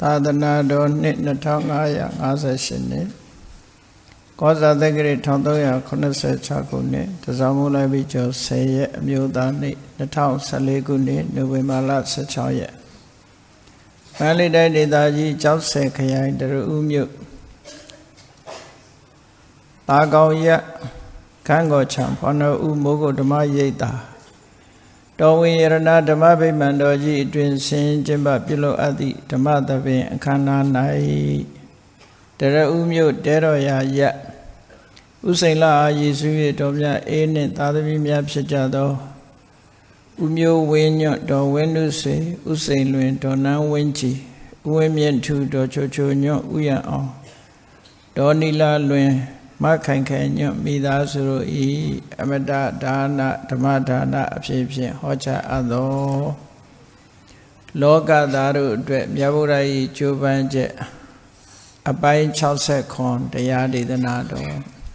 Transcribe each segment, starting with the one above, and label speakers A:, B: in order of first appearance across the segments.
A: သာသနာတော်နှစ်2558နှစ်ကောဇာတက္ကရာ1386ခုနှစ်တစောင်းမိုးလိုက်ပြီးကျော်10ရက်အမျိုးသားနှစ်2014ခုနှစ်နိုဝင်ဘာလ16ရက်မန္တလေးတိုင်းဒေသကြီးကျောက်ဆယ်ခရိုင်တရဦးမြို့တာကောင်ရက်ခန်းကောချံဖော်တော်ဦးမိုးကုတ်ဓမ္မရိပ်သာတော်ဝင်ရဏဓမ္မဗိမာန်တော်ကြီးအတွင်ဆင်းကျင်းပပြုလုပ်အပ်သည့်ဓမ္မသဘင်အခမ်းအနား၌တရဦးမြို့တဲတော်ရာရက်ဥစိန်လအားရည်စူး၍တော်မြတ်အေးနှင့်သာသမီများဖြစ်ကြသောဥမျိုးဝင်းညွတ်တော်ဝင်းနုစေဥစိန်လွင်တော်နန်းဝင်းကြီးဥဝင်းမြင့်ထူတော်ချိုချိုညွတ်ဥယံအောင်တော်နီလာလွင်မခိုင်ခိုင်ညွတ်မိသားစုတို့ဤအမတဒါနဓမ္မဒါနအဖြစ်ဖြင့်ဟောကြားအပ်သောလောကသားတို့အတွက်မြတ်ဗုဒ္ဓ၏ကြိုးပမ်းချက်အပိုင်း60တရားဒေသနာတော်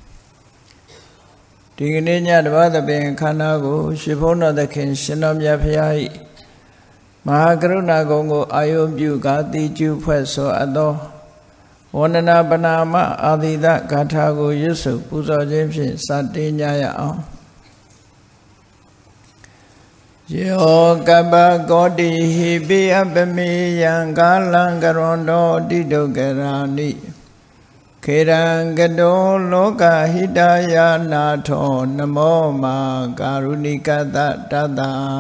A: ဒီကနေ့ညဓမ္မသဘင်ခန္ဓာကိုရှင်ဘုန်းတော်သခင်ရှင်တော်မြတ်ဖရာ၏မဟာကရုဏာကုံကိုအာယုပြုကာတိကျူဖွဲ့ဆိုအပ်သောဝန္ဒနာပနာမအာသီတဂါထာကိုရွတ်ဆိုပူဇော်ခြင်းဖြင့်စတင်ကြရအောင်ယောကပ္ပကောတိဟိပိအပမေယံကာလံကရွန်တောတိဒုက္ခရာနိခေရံကတောလောကဟိတယာနာထောနမောမာကာရုဏိကတတတ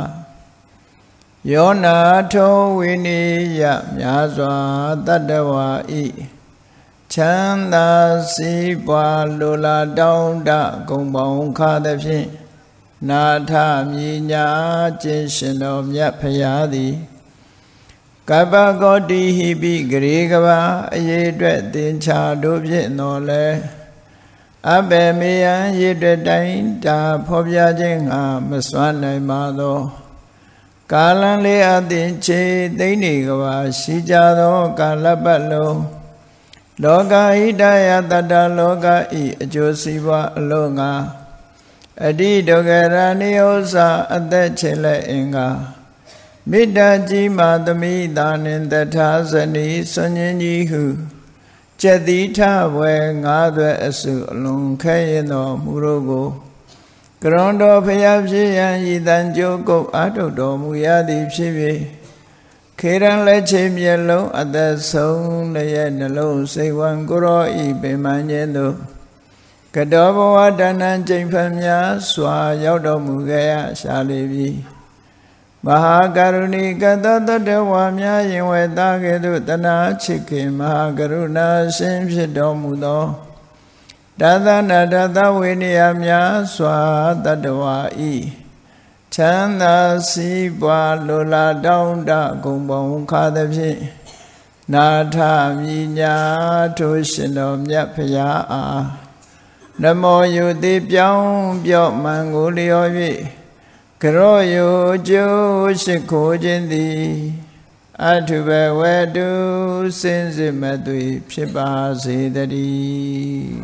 A: ယောနာထောဝိနိယမြာစွာတတ္တဝါဤချမ်းသာစီးပွားလိုလားတောင်းတဂုံပေါင်းခါသဖြင့်နာထမြညာခြင်းရှင်တော်မြတ်ဖရာသည်ကပ္ပကောတိဟိပိဂရေကဘာအရေးအတွက်သင်္ချာတို့ဖြင့်တော်လဲအဘေမေယံရေအတွက်တိုင်းတာဖော်ပြခြင်းငါမစွမ်းနိုင်ပါသောကာလံလေးအသင်ချေသိမ့်နေကဘာရှိကြသောကာလပတ်လုံးလောကဟိတယတတ္တလောကဤအကျိုးစီးပွားအလုံးငါအတိဒုက္ခရဏိဥ္စာအသက်ချေလက်အင်္ဂါမေတ္တာကြီးမာသမိတာနှင့်တထာဇနီဆွန်ញင်းကြီးဟုကျက်တိထဘွယ်ငါးသွဲအစုအလုံးခဲရင်တော်မူတို့ကိုကရွန်တော်ဖျားဖြစ်ရန်ဤတန်ကြိုးကုတ်အာထုတ်တော်မူရသည်ဖြစ်၍ခေရန်လက်ချေမျက်လုံးအသက်ဆုံးလျက်နှလုံးစိတ်ဝံကိုရောဤပင်မခြင်းသို့ကတောဘဝတဏ္ဏကျိန်ဖန်များစွာရောက်တော်မူခဲ့ရရှာလေပြီမဟာကရုဏီကတတတဝါများရင်ဝဲသားကဲ့သို့တနာချစ်ခင်မဟာကရုဏာရှင်ဖြစ်တော်မူသောတသနာတသဝိနည်းများစွာတတဝါဤချမ်းသာစီးပွားလိုလားတောင်းတဂုံပေါင်းခါသဖြင့်နာထမြညာထိုရှင်တော်မြတ်ဖရာအားနမောယုတိပြောင်းပြော့မှန်ကိုလျော်၍ကရောယုကျိုးရှိခိုးခြင်းသည်အထုဘဝတုစင်စစ်မသွေဖြစ်ပါစေတည်း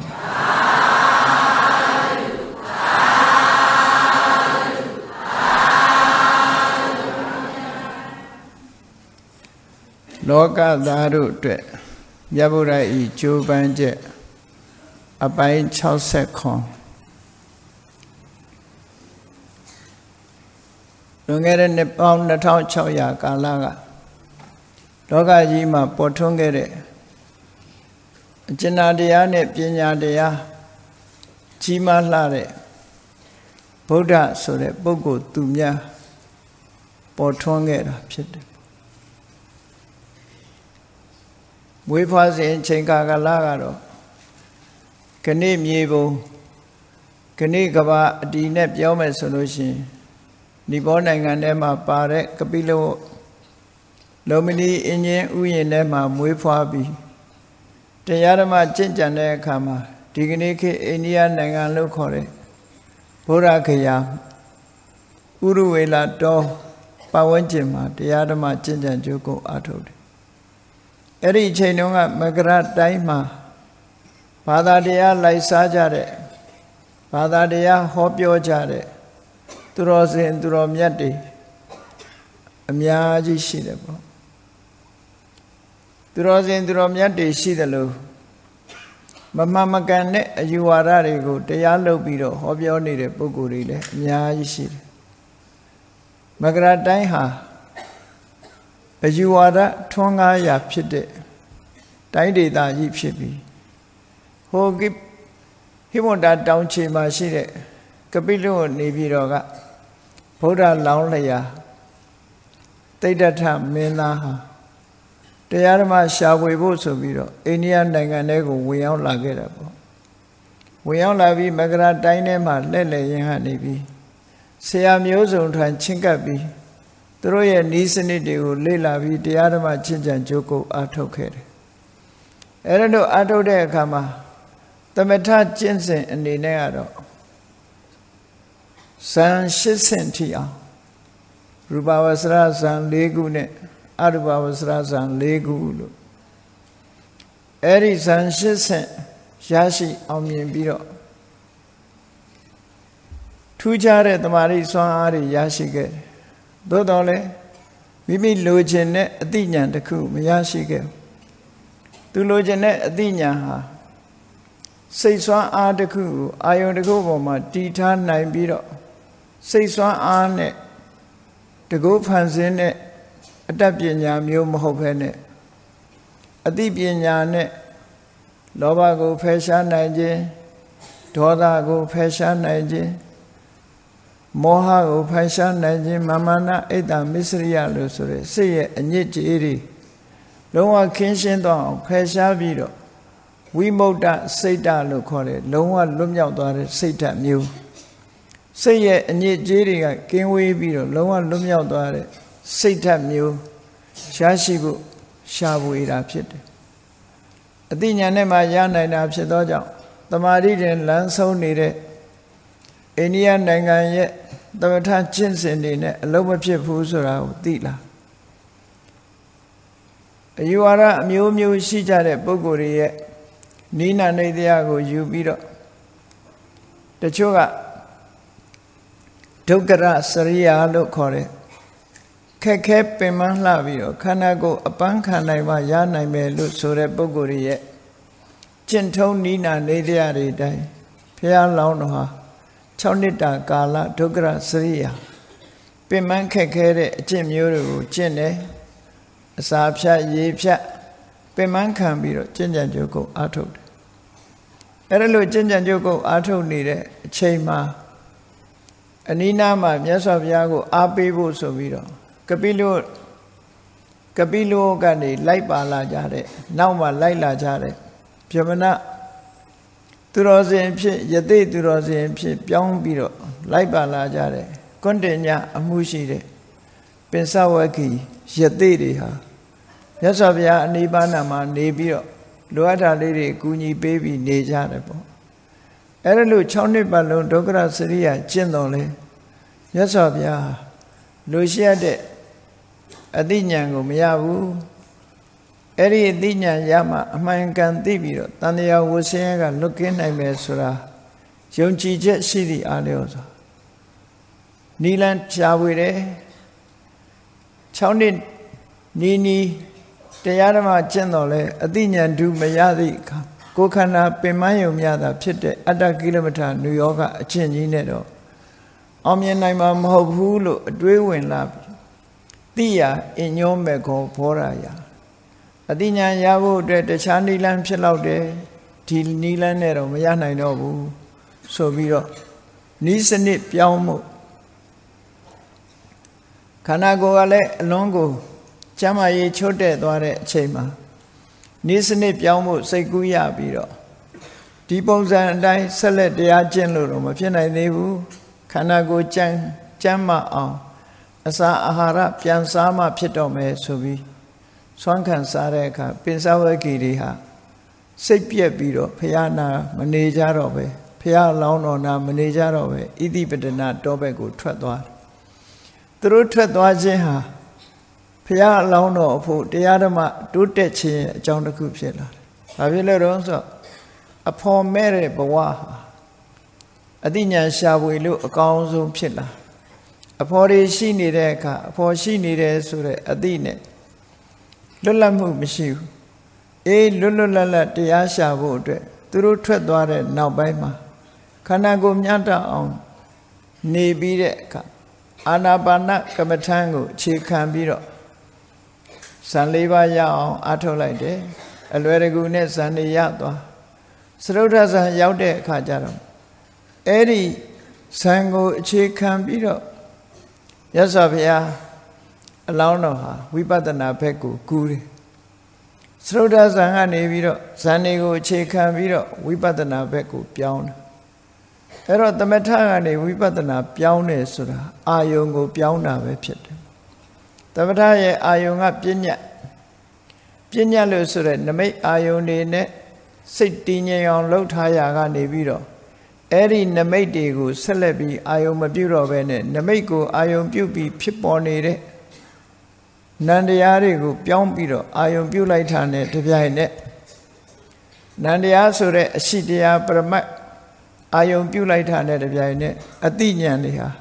A: လောကသားတို့အတွက်မြတ်ဗုဒ္ဓ၏ကြိုးပမ်းချက်အပိုင်း60လွန်ခဲ့တဲ့နှစ်ပေါင်း2600ကာလကလောကကြီးမှာပေါ်ထွန်းခဲ့တဲ့အကျဉ်းတရားနဲ့ပညာတရားကြီးမားလှတဲ့ဗုဒ္ဓဆိုတဲ့ပုဂ္ဂိုလ်သူများပေါ်ထွန်းခဲ့တာဖြစ်တယ်မွေးဖွားစဉ်ချိန်ကာလကတော့ခဏိမြေပုံခဏိကဘာအတီနဲ့ပြောမယ်ဆိုလို့ရှိရင်ဒီဘောနိုင်ငံထဲမှာပါတဲ့ကပိလဝလောမဏီအင်းချင်းဥယျာဉ်ထဲမှာမွေးဖွားပြီးတရားဓမ္မကျင့်ကြံတဲ့အခါမှာဒီကနေ့ခေတ်အိန္ဒိယနိုင်ငံလို့ခေါ်တဲ့ဗုဒ္ဓဂယာဥရဝေလာတော်ပတ်ဝန်းကျင်မှာတရားဓမ္မကျင့်ကြံကြိုးကိုအားထုတ်တယ်အဲ့ဒီအချိန်တုန်းကမကရတိုင်းမှာဘာသာတရားလိုက်စားကြတဲ့ဘာသာတရားဟောပြောကြတဲ့သူတော်စင်သူတော်မြတ်တွေအများကြီးရှိတယ်ပေါ့သူတော်စင်သူတော်မြတ်တွေရှိတယ်လို့မမှန်မကန်တဲ့အယူဝါဒတွေကိုတရားလုပ်ပြီးတော့ဟောပြောနေတဲ့ပုဂ္ဂိုလ်တွေလည်းအများကြီးရှိတယ်မကရာတိုင်းဟာအယူဝါဒထွန်းကားရာဖြစ်တဲ့တိုင်းဒေသကြီးဖြစ်ပြီးဟိုဟိမန္တာတောင်ခြေမှာရှိတဲ့ကပိလုနေပြည်တော်ကဗုဒ္ဓလောင်းလျာတိဋ္ဌထမင်းသားဟာတရားဓမ္မရှာဖွေဖို့ဆိုပြီးတော့အိန္ဒိယနိုင်ငံထဲကိုဝင်ရောက်လာခဲ့တာပေါ့ဝင်ရောက်လာပြီးမကရာတိုင်းထဲမှာလှည့်လည်ရင်းကနေပြီးဆရာမျိုးစုံထံချင်းကပ်ပြီးသူတို့ရဲ့ဤစနစ်တွေကိုလေ့လာပြီးတရားဓမ္မချင့်ကြံကြိုးကိုအားထုတ်ခဲ့တယ်အဲ့ဒါတို့အားထုတ်တဲ့အခါမှာသမထကျင့်စဉ်အနေနဲ့ကတော့ဇန်8ဆင့်ထိအောင်ရူပဝဆရာဇန်4ခုနဲ့အရူပဝဆရာဇန်4ခုလို့အဲ့ဒီဇန်8ဆင့်ရရှိအောင်မြင်ပြီးတော့ထူးခြားတဲ့တမာတိစွမ်းအားတွေရရှိခဲ့တယ်သို့တော်လည်းမိမိလိုချင်တဲ့အသိဉာဏ်တစ်ခုမရရှိခဲ့သူလိုချင်တဲ့အသိဉာဏ်ဟာစိတ်စွမ်းအားတစ်ခုကိုအာယုန်တစ်ခုပေါ်မှာတည်ထားနိုင်ပြီးတော့စိတ်စွမ်းအားနဲ့တကုဖန်ဆင်းတဲ့အတတ်ပညာမျိုးမဟုတ်ဘဲနဲ့အသိပညာနဲ့လောဘကိုဖယ်ရှားနိုင်ခြင်းဒေါသကိုဖယ်ရှားနိုင်ခြင်းမောဟကိုဖယ်ရှားနိုင်ခြင်းမာမနာအိတ်တမစ္စရိယလို့ဆိုရယ်စိတ်ရဲ့အညစ်ကြေးတွေလုံးဝခင်းရှင်းသွားအောင်ဖယ်ရှားပြီးတော့ဝိမု ക്ത စိတ်ဓာတ်လို့ခေါ်တယ်လုံးဝလွတ်မြောက်သွားတဲ့စိတ်ဓာတ်မျိုးစိတ်ရဲ့အညစ်အကြေးတွေကကင်းဝေးပြီးတော့လုံးဝလွတ်မြောက်သွားတဲ့စိတ်ဓာတ်မျိုးရရှိဖို့ရှားပွေတာဖြစ်တယ်အသိဉာဏ်နဲ့မှရနိုင်တာဖြစ်သောကြောင့်တမာတိတွင်လမ်းဆုံးနေတဲ့အိန္ဒိယနိုင်ငံရဲ့သမထကျင့်စဉ်တွေနဲ့အလုံးမဖြစ်ဘူးဆိုတာကိုသိလာအယူဝါဒအမျိုးမျိုးရှိကြတဲ့ပုဂ္ဂိုလ်တွေရဲ့နိနာနေတရားကိုယူပြီးတော့တချို့ကဒုက္ခရစရိယာလို့ခေါ်တဲ့ခက်ခဲပင်ပန်းလှပြီးတော့ခန္ဓာကိုယ်အပန်းခံနိုင်မှရနိုင်မယ်လို့ဆိုတဲ့ပုဂ္ဂိုလ်တွေရဲ့ကျင့်ထုံးနိနာနေတရားတွေတိုင်းဘုရားလောင်းတော်ဟာ6နှစ်တာကာလဒုက္ခရစရိယာပင်ပန်းခက်ခဲတဲ့အကျင့်မျိုးတွေကိုကျင့်တယ်အစာဖြတ်ရေဖြတ်ပင်ပန်းခံပြီးတော့ကျင့်ကြံကြိုးကိုအားထုတ်တယ်အဲ့ဒါလို့ကျင့်ကြံကြိုးကိုအားထုတ်နေတဲ့အချိန်မှာအနိနာမှာမြတ်စွာဘုရားကိုအားပေးဖို့ဆိုပြီးတော့ကပိလုကနေလိုက်ပါလာကြတဲ့နောက်မှာလိုက်လာကြတဲ့ဗြဟ္မဏသူတော်စင်ဖြစ်ယသိသူတော်စင်ဖြစ်ပြောင်းပြီးတော့လိုက်ပါလာကြတဲ့ကွန်တင်ညအမှုရှိတဲ့ပင်စဝက္ခိယသိတွေဟာမြတ်စွာဘုရားအနိဗ္ဗာန်မှာနေပြီးတော့လိုအပ်တာလေးတွေအကူအညီပေးပြီးနေကြတယ်ပေါ့အဲ့ဒါလို့6နှစ်ပတ်လုံးဒုက္ခရစရိယကျင့်တော်လဲမြတ်စွာဘုရားလိုရှိရတဲ့အသိဉာဏ်ကိုမရဘူးအဲ့ဒီအသိဉာဏ်ရမှအမှန်ကန်သိပြီးတော့တန်တရားဝဆင်းရဲကလွတ်ကင်းနိုင်မယ်ဆိုတာယုံကြည်ချက်ရှိသည့်အားလျော်စွာနိလန်ရှားဝေတယ်6နှစ်နီးတရားဓမ္မကျင့်တော်လဲအသိဉာဏ်ဒုမရသည့်အခါကိုယ်ခန္ဓာပင်မယုံမြတာဖြစ်တဲ့အတ္တကိလမထနုယောဂအကျင့်ကြီးနဲ့တော့အောင်မြင်နိုင်မှာမဟုတ်ဘူးလို့အတွေးဝင်လာပြီတိယအညောမေခောဘောရာယအသိဉာဏ်ရဖို့အတွက်တခြားနိလန်းဖြစ်လောက်တယ်ဒီနိလန်းနဲ့တော့မရနိုင်တော့ဘူးဆိုပြီးတော့နိစနစ်ပြောင်းမှုခန္ဓာကိုယ်ကလည်းအလွန်ကိုကျမ်းမာရေးချို့တဲ့သွားတဲ့အချိန်မှာနိစနစ်ပြောင်းမှုစိတ်ကူးရပြီးတော့ဒီပုံစံအတိုင်းဆက်လက်တရားကျင့်လို့တော့မဖြစ်နိုင်သေးဘူးခန္ဓာကိုယ်ကျမ်းမာအောင်အစာအာဟာရပြန်စားမှဖြစ်တော့မယ်ဆိုပြီးဆွမ်းခံစားတဲ့အခါပင်စဝဂီတွေဟာစိတ်ပြက်ပြီးတော့ဖယားနာမနေကြတော့ပဲဖယားလောင်းတော်နာမနေကြတော့ပဲဣတိပတနာတောဘက်ကိုထွက်သွားတယ်သူတို့ထွက်သွားခြင်းဟာဖယားလောင်းတော်အဖို့တရားဓမ္မတိုးတက်ခြင်းရဲ့အကြောင်းတစ်ခုဖြစ်လာတယ်။ဘာဖြစ်လို့လဲဆိုတော့အဖော်မဲ့တဲ့ဘဝဟာအသိဉာဏ်ရှာဖွေလို့အကောင်းဆုံးဖြစ်လာအဖော်တွေရှိနေတဲ့အခါအဖော်ရှိနေတယ်ဆိုတဲ့အသိနဲ့လွတ်လပ်မှုမရှိဘူးလွတ်လွတ်လပ်လပ်တရားရှာဖို့အတွက်သူတို့ထွက်သွားတဲ့နောက်ပိုင်းမှာခန္ဓာကိုယ်မြတ်တအောင်နေပြီးတဲ့အခါအာနာပါနကမ္မထံကိုအခြေခံပြီးတော့ဇန်၄ပါးရအောင်အားထုတ်လိုက်တယ်အလွယ်တကူနဲ့ဇန်နေရသွားစရုဒ္ဓဇန်ရောက်တဲ့အခါကျတော့အဲ့ဒီဇန်ကိုအခြေခံပြီးတော့မြတ်စွာဘုရားအလောင်းတော်ဟာဝိပဿနာဘက်ကိုကူးတယ်စရုဒ္ဓဇန်ကနေပြီးတော့ဇန်တွေကိုအခြေခံပြီးတော့ဝိပဿနာဘက်ကိုပြောင်းတယ်အဲ့တော့သမထကနေဝိပဿနာပြောင်းတယ်ဆိုတာအာယုံကိုပြောင်းတာပဲဖြစ်တယ်သမထရဲ့အာယုံကပညာလို့ဆိုတဲ့နမိတ်အာယုံတွေနဲ့စိတ်တည်ငြိမ်အောင်လှုပ်ထားရကနေပြီးတော့အဲ့ဒီနမိတ်တွေကိုဆက်လက်ပြီးအာယုံမပြုတော့ဘဲနဲ့နမိတ်ကိုအာယုံပြုပြီးဖြစ်ပေါ်နေတဲ့နန္တရားတွေကိုပြောင်းပြီးတော့အာယုံပြုလိုက်တာနဲ့တပြိုင်နက်နန္တရားဆိုတဲ့အရှိတရားပရမတ်အာယုံပြုလိုက်တာနဲ့တပြိုင်နက်အတိညာဏ်တွေဟာ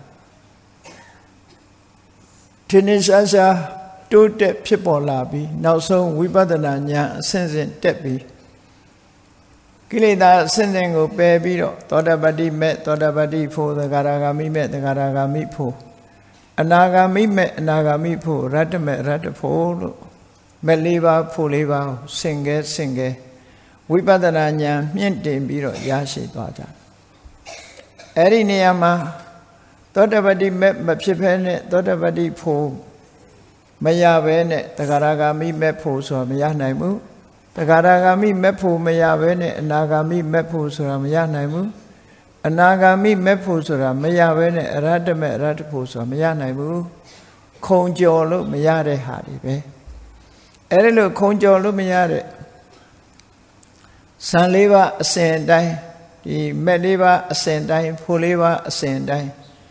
A: ထင်းထင်းရှားရှားတိုးတက်ဖြစ်ပေါ်လာပြီးနောက်ဆုံးဝိပဿနာဉာဏ်အဆင့်ဆင့်တက်ပြီးကိလေသာအဆင့်ဆင့်ကိုပယ်ပြီးတော့သောတာပတ္တိမဲ့သောတာပတ္တိဖို့သဂရဂါမိမဲ့သဂရဂါမိဖို့အနာဂါမိမဲ့အနာဂါမိဖို့ရတ္တမဲ့ရတ္တဖို့လို့မဲ့၄ပါးဖို့၄ပါးဆင့်ကဲဝိပဿနာဉာဏ်မြင့်တင်ပြီးတော့ရရှိသွားကြအဲ့ဒီနေရာမှာသောတပတ္တိမဲ့မဖြစ်ဖဲနဲ့သောတပတ္တိဖို့မရဘဲနဲ့တဂရဂါမိမဲ့ဖို့ဆိုတာမရနိုင်ဘူးတဂရဂါမိမဲ့ဖို့မရဘဲနဲ့အနာဂါမိမဲ့ဖို့ဆိုတာမရနိုင်ဘူးအနာဂါမိမဲ့ဖို့ဆိုတာမရဘဲနဲ့အရဟတမဲ့အရဟတဖို့ဆိုတာမရနိုင်ဘူးခုံကျော်လို့မရတဲ့ဟာတွေပဲအဲ့ဒီလိုခုံကျော်လို့မရတဲ့ဇန်၄ပါးအစဉ်တိုင်းဒီမဲ့၄ပါးအစဉ်တိုင်းဖို့၄ပါးအစဉ်တိုင်း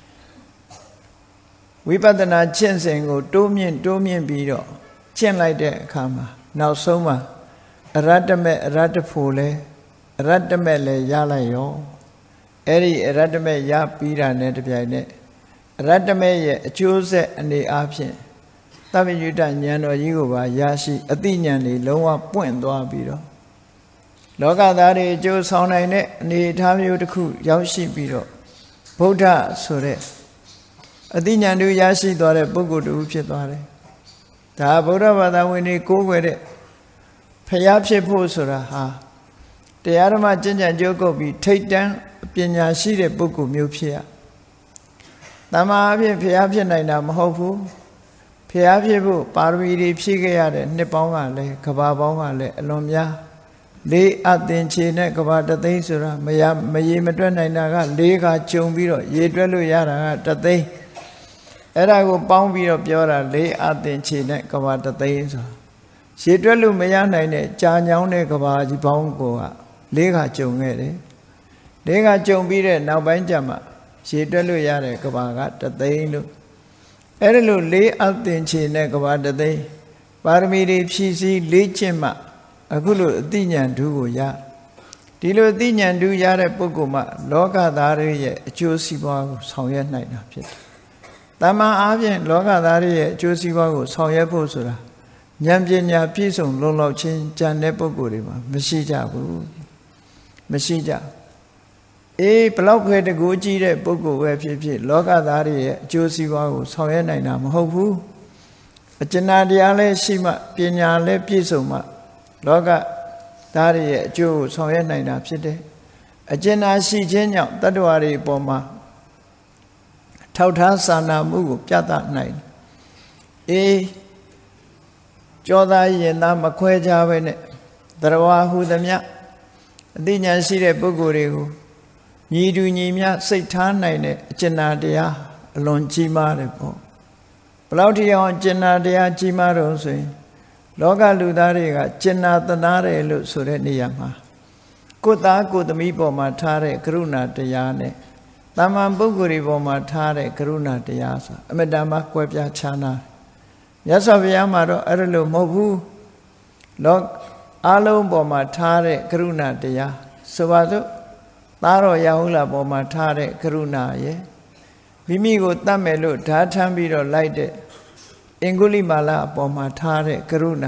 A: ဝိပဿနာကျင့်စဉ်ကိုတိုးမြင့်ပြီးတော့ကျင့်လိုက်တဲ့အခါမှာနောက်ဆုံးမှာအရဟတမဲ့အရဟတဖို့လဲအရဟတမဲ့လဲရလိုက်ရောအဲ့ဒီအရဟတမဲ့ရပြီးတာနဲ့တပြိုင်နက်အရဟတမဲ့ရဲ့အကျိုးဆက်အနေအားဖြင့်သဗ္ဗညုတဉာဏ်တော်ကြီးကိုပါရရှိအတိဉာဏ်တွေလုံးဝပွင့်သွားပြီးတော့လောကသားတွေအကျိုးဆောင်နိုင်တဲ့အနေအထားမျိုးတစ်ခုရောက်ရှိပြီးတော့ဗုဒ္ဓဆိုတဲ့အတိညာဏ်တို့ရရှိသွားတဲ့ပုဂ္ဂိုလ်တူဖြစ်သွားတယ်။ဒါဗုဒ္ဓဘာသာဝင်တွေကိုးကွယ်တဲ့ဖျားဖြစ်ဖို့ဆိုတာဟာတရားဓမ္မကျင့်ကြံကြိုးကုပ်ပြီးထိတ်တန်းပညာရှိတဲ့ပုဂ္ဂိုလ်မျိုးဖြစ်ရ။တမ္မာအဖြစ်ဖျားဖြစ်နိုင်တာမဟုတ်ဘူး။ဖျားဖြစ်ဖို့ပါရမီတွေဖြည့်ခဲ့ရတဲ့နှစ်ပေါင်းကလည်းကဘာပေါင်းကလည်းအလွန်များလေးအသင်္ချေနဲ့ကဘာတသိန်းဆိုတာမရေမတွက်နိုင်တာက၄ခါကျုံပြီးတော့ရေတွက်လို့ရတာကတသိန်းအဲ့ဒါကိုပေါင်းပြီးတော့ပြောတာလေးအသင်္ချေနဲ့ကဘာတသိန်းဆိုရေတွက်လို့မရနိုင်တဲ့ကြာညောင်းတဲ့ကဘာကြီးပေါင်းကိုက၄ခါကျုံခဲ့တယ်၄ခါကျုံပြီးတဲ့နောက်ပိုင်းကျမှရေတွက်လို့ရတဲ့ကဘာကတသိန်းလို့အဲ့ဒါလို့လေးအသင်္ချေနဲ့ကဘာတသိန်းပါရမီတွေဖြည့်စည်းလေ့ကျင့်မှအခုလိုအတိညာဏ်ဓုကိုရဒီလိုအတိညာဏ်ဓုရတဲ့ပုဂ္ဂိုလ်မှလောကသားတွေရဲ့အကျိုးစီးပွားကိုဆောင်ရွက်နိုင်တာဖြစ်တယ်။တမန်အားဖြင့်လောကသားတွေရဲ့အကျိုးစီးပွားကိုဆောင်ရွက်ဖို့ဆိုတာဉာဏ်ပညာပြည့်စုံလုံလောက်ခြင်းကြံတဲ့ပုဂ္ဂိုလ်တွေမှာမရှိကြဘူး။မရှိကြ။ဘလောက်ခဲတကူကြည့်တဲ့ပုဂ္ဂိုလ်ပဲဖြစ်ဖြစ်လောကသားတွေရဲ့အကျိုးစီးပွားကိုဆောင်ရွက်နိုင်တာမဟုတ်ဘူး။အကျဉ်းတရားလည်းရှိမှပညာလည်းပြည့်စုံမှလောကသားတွေရဲ့အကျိုးကိုဆောင်ရွက်နိုင်တာဖြစ်တယ်။အကျဉ်းအားရှိခြင်းကြောင့်တတ္တဝါတွေအပေါ်မှာထောက်ထားစာနာမှုကိုပြသနိုင်တယ်။ကြောသားရင်သားမခွဲခြားပဲနဲ့သရဝါဟုသမျှအသိဉာဏ်ရှိတဲ့ပုဂ္ဂိုလ်တွေကိုညီတူညီမျှစိတ်ထားနိုင်တဲ့အကျဉ်းတရားအလွန်ကြီးမားတယ်ပေါ့။ဘလောက်ထိအောင်အကျဉ်းတရားကြီးမားတော့ဆိုရင်လောကလူသားတွေကကျင်နာသနာတယ်လို့ဆိုတဲ့နေရာမှာကိုယ်သားကိုယ်သမီးပေါ်မှာထားတဲ့ကရုဏာတရားနဲ့တာမန်ပုဂ္ဂိုလ်တွေပေါ်မှာထားတဲ့ကရုဏာတရားဆိုအမတ္တမကွဲပြားခြားနာမြတ်စွာဘုရားမှာတော့အဲ့ဒါလို့မဟုတ်ဘူးလောအလုံးပေါ်မှာထားတဲ့ကရုဏာတရားဆိုပါစို့သားတော်ရာဟုလပေါ်မှာထားတဲ့ကရုဏာရဲ့မိမိကိုတတ်မယ်လို့ဓာထမ်းပြီးတော့လိုက်တဲ့အင်္ဂုလိမာလအပေါ်မှာထားတဲ့ကရုဏာ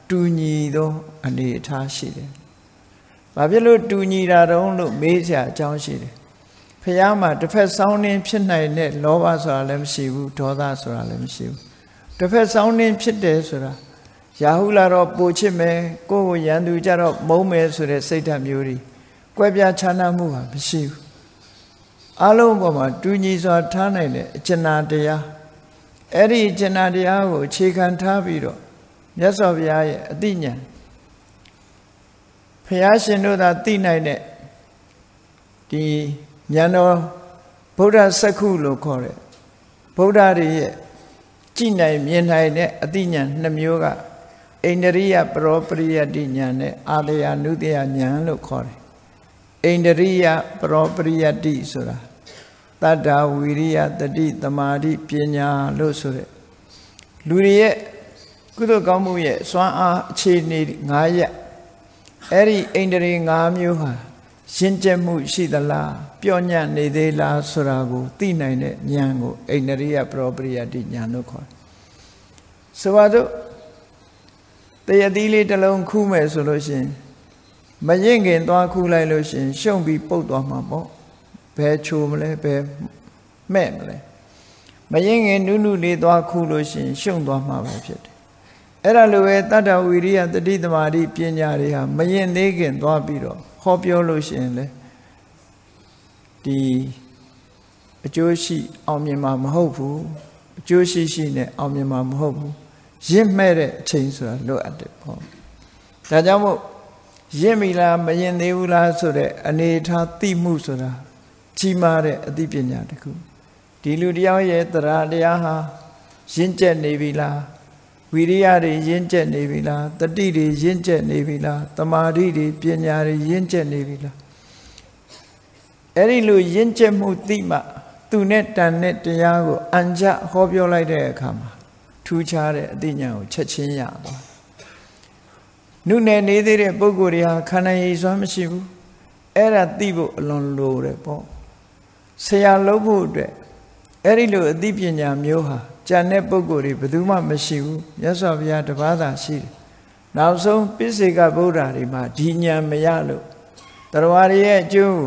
A: တူညီသောအနေအထားရှိတယ်။ဘာဖြစ်လို့တူညီတာတုံးလို့မေးစရာအကြောင်းရှိတယ်။ဖះမှာတစ်ဖက်စောင်းနှင်းဖြစ်နိုင်တဲ့လောဘဆိုတာလည်းမရှိဘူးဒေါသဆိုတာလည်းမရှိဘူး။တစ်ဖက်စောင်းနှင်းဖြစ်တယ်ဆိုတာရာဟုလာတော့ပိုချစ်မယ်ကိုယ့်ကိုရန်သူကြတော့မုန်းမယ်ဆိုတဲ့စိတ်ဓာတ်မျိုးတွေကွဲပြားခြားနားမှုဟာမရှိဘူး။အလုံးပေါ်မှာတူညီစွာထားနိုင်တဲ့အကျဉ်းတရားအဲ့ဒီအကျဉ်းတရားကိုအခြေခံထားပြီးတော့မြတ်စွာဘုရားရဲ့အသိဉာဏ်ဘုရားရှင်တို့သာသိနိုင်တဲ့ဒီဉာဏ်တော်ဗုဒ္ဓစက္ခုလို့ခေါ်တဲ့ဗုဒ္ဓတွေရဲ့ကြည်နိုင်မြင်နိုင်တဲ့အသိဉာဏ်နှစ်မျိုးကအိန္ဒရိယပရောပရိယတိဉာဏ်နဲ့အာလယနုတ္တယဉာဏ်လို့ခေါ်တယ်အိန္ဒရိယပရောပရိယတိဆိုတာတတ္တဝိရိယတတိသမာဓိပညာလို့ဆိုတဲ့လူတွေရဲ့ကုသိုလ်ကောင်းမှုရဲ့စွမ်းအားအခြေအနေ9ရပ်အဲ့ဒီအိန္ဒြေ5မျိုးဟာရှင်းကျက်မှုရှိသလားပျော့ညံ့နေသေးလားဆိုတာကိုသိနိုင်တဲ့ဉာဏ်ကိုအိန္ဒြိယပရောပရိယတိဉာဏ်လို့ခေါ်တယ်ဆိုပါစို့တရတိလေးတစ်လုံးခူးမယ်ဆိုလို့ရှိရင်မရင်ခင်သွားခူးလိုက်လို့ရှိရင်ရှုံပြီးပုတ်သွားမှာပေါ့ဘယ်ချိုမလဲဘယ်မဲ့မလဲမရင်ခင်နုနုလေးသွားခူးလို့ရှိရင်ရှုံသွားမှာပဲဖြစ်တယ်အဲ့ဒါလိုပဲတတ္တဝိရိယတတိသမာဓိပညာတွေဟာမရင်သေးခင်သွားပြီးတော့ဟောပြောလို့ရှိရင်လေဒီအကျိုးရှိအောင်မြင်မှာမဟုတ်ဘူးအကျိုးရှိရှိနဲ့အောင်မြင်မှာမဟုတ်ဘူးရင့်မဲ့တဲ့အချိန်ဆိုတာလိုအပ်တယ်ပေါ့ဒါကြောင့်မို့ရင့်ပြီလားမရင်သေးဘူးလားဆိုတဲ့အနေထားသိမှုဆိုတာကြီးမားတဲ့အသိပညာတစ်ခုဒီလူတယောက်ရဲ့တရားတရားဟာရင့်ကျက်နေပြီလားဝိရိယတွေရင့်ကျက်နေပြီလားတတိတွေရင့်ကျက်နေပြီလားတမာဓိတွေပညာတွေရင့်ကျက်နေပြီလားအဲ့ဒီလိုရင့်ကျက်မှုသိမှသူနဲ့တန်တဲ့တရားကိုအံကြဟောပြောလိုက်တဲ့အခါမှာထူးခြားတဲ့အသိဉာဏ်ကိုချက်ချင်းရသွားနုနယ်နေသေးတဲ့ပုဂ္ဂိုလ်တွေဟာခန္ဓာရည်စွမ်းမရှိဘူးအဲ့ဒါသိဖို့အလွန်လိုတယ်ပေါ့ဆရာလုပ်ဖို့အတွက်အဲ့ဒီလိုအသိပညာမျိုးဟာကျန်တဲ့ပုဂ္ဂိုလ်တွေဘယ်သူမှမရှိဘူးမြတ်စွာဘုရားတပါးသာရှိတယ်နောက်ဆုံးပိစိကဗုဒ္ဓတွေမှာဒီဉာဏ်မရလို့တရားတွေရဲ့အကျိုး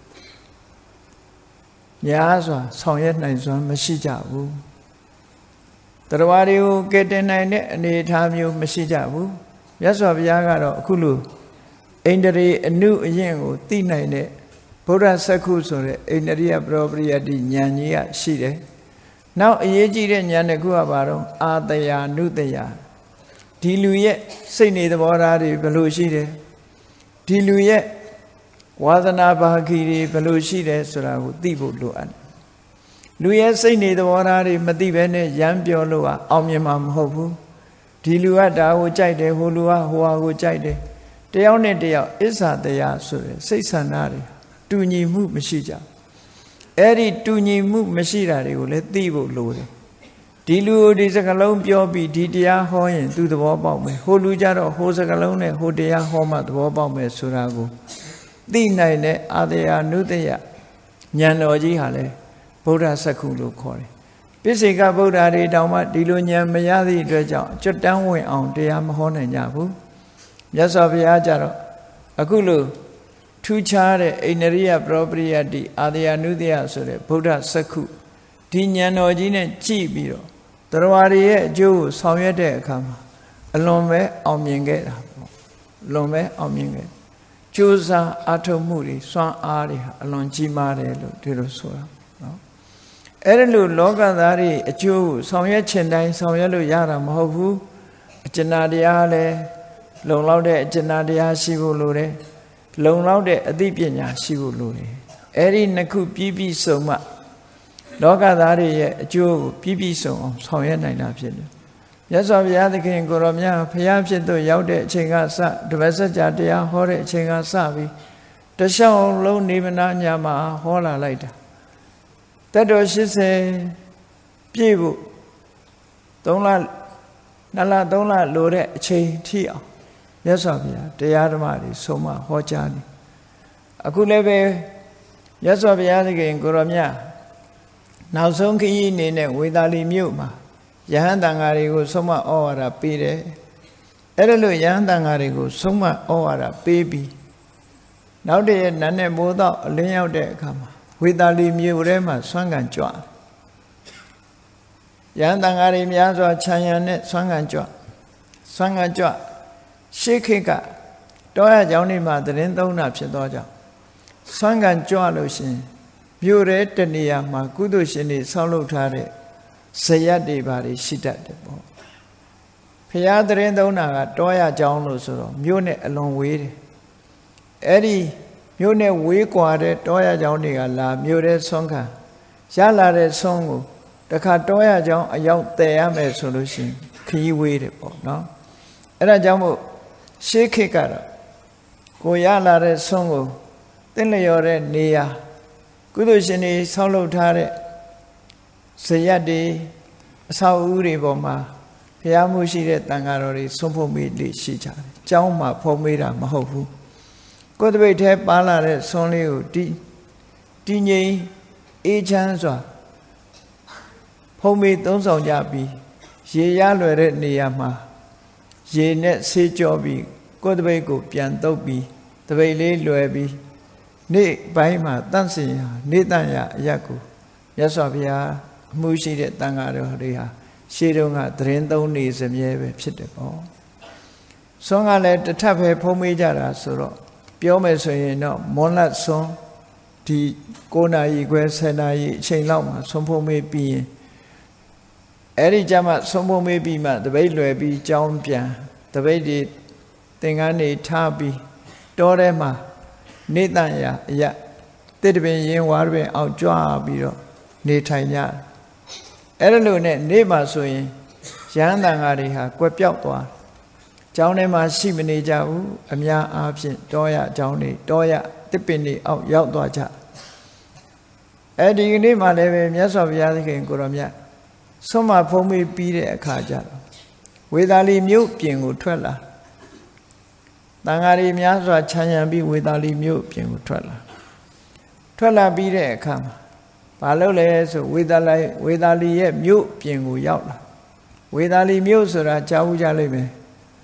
A: များစွာဆောင်ရွက်နိုင်စွမ်းမရှိကြဘူးတရားတွေကိုကယ်တင်နိုင်တဲ့အနေအထားမျိုးမရှိကြဘူးမြတ်စွာဘုရားကတော့အခုလိုအိန္ဒြေအနုအယင့်ကိုသိနိုင်တဲ့ဗုဒ္ဓစက္ခုဆိုတဲ့အိန္ဒြိယပရောပရိယတိဉာဏ်ကြီးကရှိတယ်နောက်အရေးကြီးတဲ့ဉာဏ်တစ်ခုကဘာတော့အာတယာနုတယာဒီလူရဲ့စိတ်နေသဘောထားတွေဘယ်လိုရှိတယ်ဒီလူရဲ့ဝါသနာဘာဂီတွေဘယ်လိုရှိတယ်ဆိုတာကိုသိဖို့လိုအပ်တယ်လူရဲ့စိတ်နေသဘောထားတွေမသိဘဲနဲ့ရမ်းပြောလို့အောင်မြင်မှာမဟုတ်ဘူးဒီလူကဒါကိုကြိုက်တယ်ဟိုလူကဟိုဟာကိုကြိုက်တယ်တယောက်နဲ့တယောက်အစ္ဆာတရားဆိုတဲ့စိတ်ဆန္ဒတွေတူညီမှုမရှိကြအဲ့ဒီတူညီမှုမရှိတာတွေကိုလည်းသိဖို့လိုတယ်ဒီလူကိုဒီစကားလုံးပြောပြီးဒီတရားဟောရင်သူသဘောပေါက်မယ်ဟိုလူကြတော့ဟိုစကားလုံးနဲ့ဟိုတရားဟောမှသဘောပေါက်မယ်ဆိုတာကိုသိနိုင်တဲ့အာတယာနုတ္တယဉာဏ်တော်ကြီးဟာလည်းဗုဒ္ဓစက္ခုလို့ခေါ်တယ်ပိစိကဗုဒ္ဓတွေတောင်မှဒီလိုဉာဏ်မရသည့်အတွက်ကြောင့်ကျွတ်တန်းဝင်အောင်တရားမဟောနိုင်ကြဘူးမြတ်စွာဘုရားကြတော့အခုလိုထူးခြားတဲ့အိန္ဒြိယပရောပရိယတိအာတယာနုတ္တယဆိုတဲ့ဗုဒ္ဓစက္ခုဒီဉာဏ်တော်ကြီးနဲ့ကြည့်ပြီးတော့တရားတွေရဲ့အကျိုးကိုဆောင်ရွက်တဲ့အခါမှာအလွန်ပဲအောင်မြင်ခဲ့တာပေါ့အလွန်ပဲအောင်မြင်ခဲ့ကြိုးစားအထောက်မှုတွေစွမ်းအားတွေဟာအလွန်ကြီးမားတယ်လို့ဒီလိုဆိုတာနော်အဲ့ဒါလို့လောကသားတွေအကျိုးကိုဆောင်ရွက်ခြင်းတိုင်းဆောင်ရွက်လို့ရတာမဟုတ်ဘူးအကျဉ်းတရားလည်းလုံလောက်တဲ့အကျဉ်းတရားရှိဖို့လိုတယ်လုံလောက်တဲ့အသိပညာရှိဖို့လိုတယ်အဲ့ဒီနှစ်ခုပြည့်ပြည့်စုံမှလောကသားတွေရဲ့အကျိုးကိုပြည့်ပြည့်စုံအောင်ဆောင်ရွက်နိုင်တာဖြစ်တယ်မြတ်စွာဘုရားသခင်ကိုရောမြတ်ဘုရားဖြစ်သို့ရောက်တဲ့အချိန်ကစဓမ္မစကြာတရားဟောတဲ့အချိန်ကစပြီးတလျှောက်လုံးနေမနာညာမှာဟောလာလိုက်တာတက်တော်80ပြည့်ဖို့3လ2လ3လလိုတဲ့အချိန်ထိအောင်မြတ်စွာဘုရားတရားဓမ္မတွေဆုံးမဟောကြားနေအခုလည်းပဲမြတ်စွာဘုရားသခင်ကိုရောမြတ်နောက်ဆုံးခရီးအနေနဲ့ဝေသာလီမြို့မှာယဟန်တန်ဃာတွေကိုဆုံးမဩဝါဒပေးတယ်အဲ့ဒါလို့ယဟန်တန်ဃာတွေကိုဆုံးမဩဝါဒပေးပြီးနောက်တည့်နန်းနဲ့မိုးတော့အလင်းရောက်တဲ့အခါမှာဝေသာလီမြို့ထဲမှာဆွမ်းခံကြွယဟန်တန်ဃာတွေများစွာခြံရံနဲ့ဆွမ်းခံကြွရှေးခေတ်ကတောရကျောင်းတွေမှာသတင်းသုံးတာဖြစ်သောကြောင့်ဆွမ်းခံကြွလို့ရှင်မြို့ရဲတနေရာမှာကုသိုလ်ရှင်တွေဆောက်လုပ်ထားတဲ့ဇယက်တွေဘာတွေရှိတတ်တယ်ပေါ့ဖရာသတင်းသုံးတာကတောရကျောင်းလို့ဆိုတော့မြို့နဲ့အလွန်ဝေးတယ်အဲ့ဒီမြို့နဲ့ဝေးကွာတဲ့တောရကျောင်းတွေကလာမြို့ရဲဆွမ်းခံရလာတဲ့ဆွမ်းကိုတခါတောရကျောင်းအရောက်တည်ရမယ်ဆိုလို့ရှိရင်ခရီးဝေးတယ်ပေါ့နော်အဲ့ဒါကြောင့်မို့ရှေးခေတ်ကတော့ကိုရလာတဲ့ဆွမ်းကိုသင်လျော်တဲ့နေရာကုသိုလ်ရှင်တွေဆောက်လုပ်ထားတဲ့ဇယက်တွေအဆောက်အဦတွေပေါ်မှာဘုရားမှုရှိတဲ့တန်ဃာတော်တွေဆုံးဖို့မေးလေးရှိကြတယ်။ကျောင်းမှာဖုံးမေးတာမဟုတ်ဘူး။ကိုယ်တပိတ်ထဲပါလာတဲ့ဆွမ်းလေးကိုတည်ငြိမ်အေးချမ်းစွာဖုံးမေးသုံးဆောင်ကြပြီးရေရလွယ်တဲ့နေရာမှာရေနဲ့ဆေးကြောပြီးကိုယ်တပိတ်ကိုပြန်တုပ်ပြီးတပိတ်လေးလွယ်ပြီးနေ့ပိုင်းမှာတန့်စင်ရာနေတန့်ရာအရက်ကိုမြတ်စွာဘုရားအမှုရှိတဲ့တန်ဃာတော်တွေဟာရှေးတုန်းကသတင်းသုံးနေစမြဲပဲဖြစ်တယ်ပေါ့ဆွမ်းကလည်းတထပ်ပဲဖုံးမေးကြတာဆိုတော့ပြောမယ်ဆိုရင်တော့မွန်လတ်ဆွမ်းဒီ9နာရီခွဲ10နာရီအချိန်လောက်မှာဆွမ်းဖုံးမေးပြီးရင်အဲ့ဒီကြမှာဆွမ်းဖုံးမေးပြီးမှတပိတ်လွယ်ပြီးကြောင်းပြန်တပိတ်ဒီသင်္ကန်းနေထားပြီးတောထဲမှာနေတန်ရာအရာတစ်တပင်ရင်ဝါတပင်အောင်ကြွပြီးတော့နေထိုင်ကြအဲ့ဒါလို့နဲ့နေမှာဆိုရင်ရဟန်းတန်ဃာတွေဟာကွယ်ပြောက်သွားကျောင်းထဲမှာရှိမနေကြဘူးအများအားဖြင့်တောရကျောင်းတွေတောရတစ်ပင်တွေအောက်ရောက်သွားကြအဲ့ဒီကနေ့မှလည်းပဲမြတ်စွာဘုရားသခင်ကိုရောမြတ်ဆွမ်းမဖုံးပြီးပြီးတဲ့အခါကျတော့ဝေသာလီမြို့ပြင်ကိုထွက်လာတန်ဃာတွေများစွာခြံရံပြီးဝေသာလီမြို့ပြင်ကိုထွက်လာပြီးတဲ့အခါမှာဘာလုပ်လဲဆိုဝေသာလီရဲ့မြို့ပြင်ကိုရောက်လာဝေသာလီမြို့ဆိုတာကြားဘူးကြလိမ့်မယ်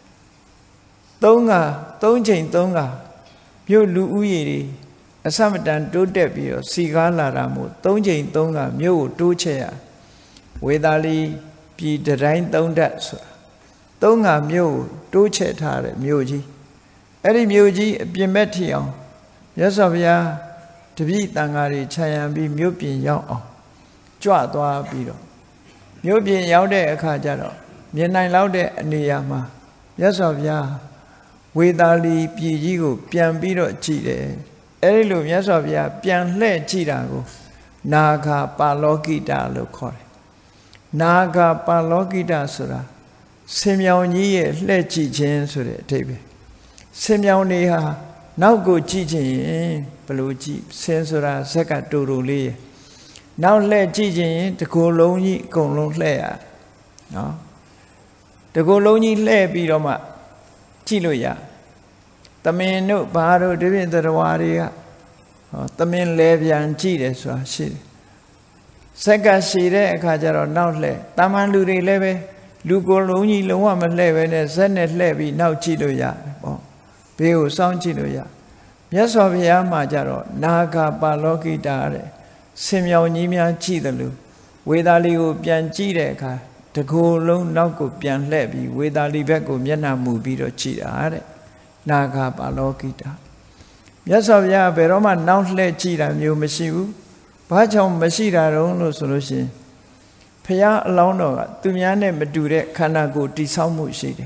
A: ၃ချိန်မြို့လူဦးရေတွေအစမတန်တိုးတက်ပြီးတော့စီကားလာတာမို့၃ချိန်မြို့ကိုတိုးချဲ့ရဝေသာလီပြည်တိုင်း၃ဓာတ်ဆိုတာမြို့ကိုတိုးချဲ့ထားတဲ့မြို့ကြီးအဲ့ဒီမြို့ကြီးအပြင်ဘက်ထီအောင်မြတ်စွာဘုရားတပည့်တန်ဃာတွေခြံရံပြီးမြို့ပြင်ရောက်အောင်ကြွသွားပြီးတော့မြို့ပြင်ရောက်တဲ့အခါကျတော့မြင်နိုင်လောက်တဲ့အနေအမှာမြတ်စွာဘုရားဝေသာလီပြည်ကြီးကိုပြန်ပြီးတော့ကြည့်တယ်အဲ့ဒီလိုမြတ်စွာဘုရားပြန်လှည့်ကြည့်တာကိုနာဂာပါလောကိတလို့ခေါ်တယ်နာဂာပါလောကိတဆိုတာဆင်မြောင်ကြီးရဲ့လှည့်ကြည့်ခြင်းဆိုတဲ့အဓိပ္ပာယ်ဆင်မြောင်တွေဟာနောက်ကိုကြည့်ခြင်းရင်ဘယ်လိုကြည့်ဆင်းဆိုတာဇက်ကတူတူလေးရဲ့နောက်လှည့်ကြည့်ခြင်းရင်တကိုယ်လုံးကြီးအကုန်လုံးလှည့်ရနော်တကိုယ်လုံးကြီးလှည့်ပြီးတော့မှကြည့်လို့ရသမင်တို့ဘာတို့ဒီပြင်တော်ဝါတွေကသမင်လဲပြန်ကြည့်တယ်ဆိုတာရှိတယ်ဇက်ကရှိတဲ့အခါကျတော့နောက်လှည့်တာမန်လူတွေလည်းပဲလူကိုယ်လုံးကြီးလုံးဝမလှည့်ပဲနဲ့ဇက်နဲ့လှည့်ပြီးနောက်ကြည့်လို့ရတယ်ပေါ့ဘေးကိုစောင့်ကြည့်လို့ရမြတ်စွာဘုရားမှာကြတော့နာဂပါလောကိတာတဲ့ဆင်မြောင်ကြီးများကြည့်တယ်လို့ဝေသာလီကိုပြန်ကြည့်တဲ့အခါတကိုယ်လုံးနောက်ကိုပြန်လှည့်ပြီးဝေသာလီဘက်ကိုမျက်နှာမူပြီးတော့ကြည့်တာတဲ့နာဂပါလောကိတာမြတ်စွာဘုရားဘယ်တော့မှနောက်လှည့်ကြည့်တာမျိုးမရှိဘူးဘာကြောင့်မရှိတာတုံးလို့ဆိုလို့ရှိရင်ဘုရားအလောင်းတော်ကသူများနဲ့မတူတဲ့ခန္ဓာကိုယ်တည်ဆောက်မှုရှိတယ်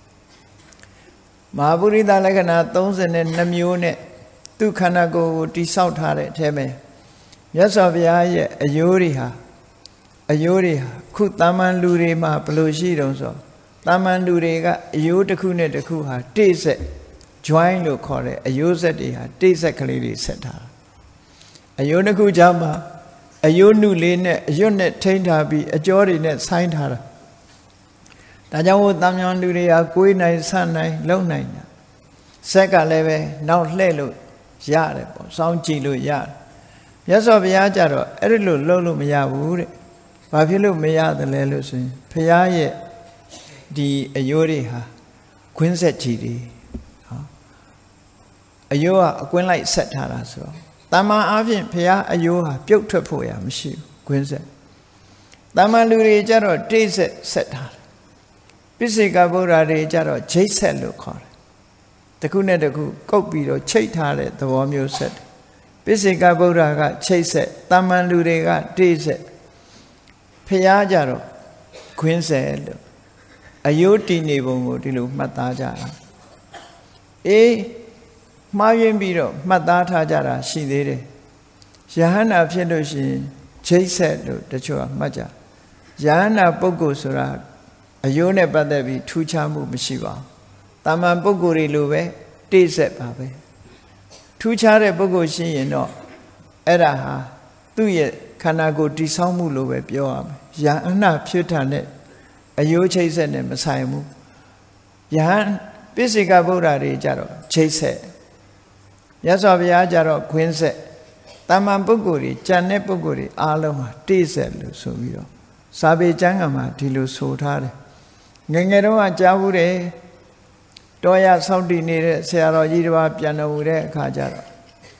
A: မဟာပုရိသလက္ခဏာ32မျိုးနဲ့သူခန္ဓာကိုယ်ကိုတည်ဆောက်ထားတဲ့အထဲမှာမြတ်စွာဘုရားရဲ့အယိုးတွေဟာခုတာမန်လူတွေမှာဘယ်လိုရှိတုံးဆိုတာမန်လူတွေကအယိုးတစ်ခုနဲ့တစ်ခုဟာတိဆက် join လို့ခေါ်တဲ့အယိုးဆက်တွေဟာတိဆက်ကလေးတွေဆက်ထားအယိုးတစ်ခုကြားမှာအယိုးနုလေးနဲ့အရွတ်နဲ့ထိန်းထားပြီးအကျော်တွေနဲ့ဆိုင်းထားတာဒါကြောင့်ဟိုတာမန်လူတွေကကိုယ်နိုင်ဆန့်နိုင်လုံနိုင်တာဆက်ကလည်းပဲနောက်လှည့်လို့ရတယ်ပေါ့စောင်းကြည့်လို့ရတယ်မြတ်စွာဘုရားကြတော့အဲ့ဒီလိုလှုပ်လို့မရဘူးတဲ့ဘာဖြစ်လို့မရတယ်လဲလို့ဆိုရင်ဘုရားရဲ့ဒီအယိုးတွေဟာကွင်းဆက်ကြီးတွေအယိုးကအကွင်းလိုက်ဆက်ထားတာဆိုတော့တမန်အားဖြင့်ဘုရားအယိုးဟာပြုတ်ထွက်ဖို့ရမရှိဘူးကွင်းဆက်တမန်လူတွေကြတော့တိတ်ဆက်ထားတယ်ပိစိကဗုဒ္ဓတွေကြတော့ဂျိတ်ဆက်လို့ခေါ်တယ်တစ်ခုနဲ့တစ်ခုကုတ်ပြီးတော့ချိတ်ထားတဲ့သဘောမျိုးဆက်တယ်ပိစိကဗုဒ္ဓကချိတ်ဆက်တမန်လူတွေကတိတ်ဆက်ဘုရားကြတော့ကွင်းဆက်လို့အယိုးတည်နေပုံကိုဒီလိုမှတ်သားကြတာအေးမှားယွင်းပြီးတော့မှတ်သားထားကြတာရှိသေးတယ်ယဟန္တာဖြစ်လို့ရှိရင်ဂျိတ်ဆက်လို့တချို့ကမှတ်ကြယဟန္တာပုဂ္ဂိုလ်ဆိုတာအယိုးနဲ့ပတ်သက်ပြီးထူးခြားမှုမရှိပါဘူးတာမန်ပုဂ္ဂိုလ်တွေလိုပဲတိတ်ဆက်ပါပဲထူးခြားတဲ့ပုဂ္ဂိုလ်ရှိရင်တော့အဲ့ဒါဟာသူ့ရဲ့ခန္ဓာကိုယ်တည်ဆောက်မှုလိုပဲပြောရမယ်ယဟန္တာဖြစ်တာနဲ့အယိုးချိတ်ဆက်နဲ့မဆိုင်ဘူးယဟန်ပိစိကဗုဒ္ဓတွေကြတော့ချိတ်ဆက်မြတ်စွာဘုရားကြတော့ခွင်းဆက်တာမန်ပုဂ္ဂိုလ်တွေကြံတဲ့ပုဂ္ဂိုလ်တွေအားလုံးဟာတိတ်ဆက်လို့ဆိုပြီးတော့စာပေကျမ်းဂန်မှာဒီလိုဆိုထားတယ်ငယ်ငယ်တုန်းကကြားဘူးတယ်တော်ရဆောက်တည်နေတဲ့ဆရာတော်ကြီးတစ်ပါးပြန်တော်မူတဲ့အခါကျတော့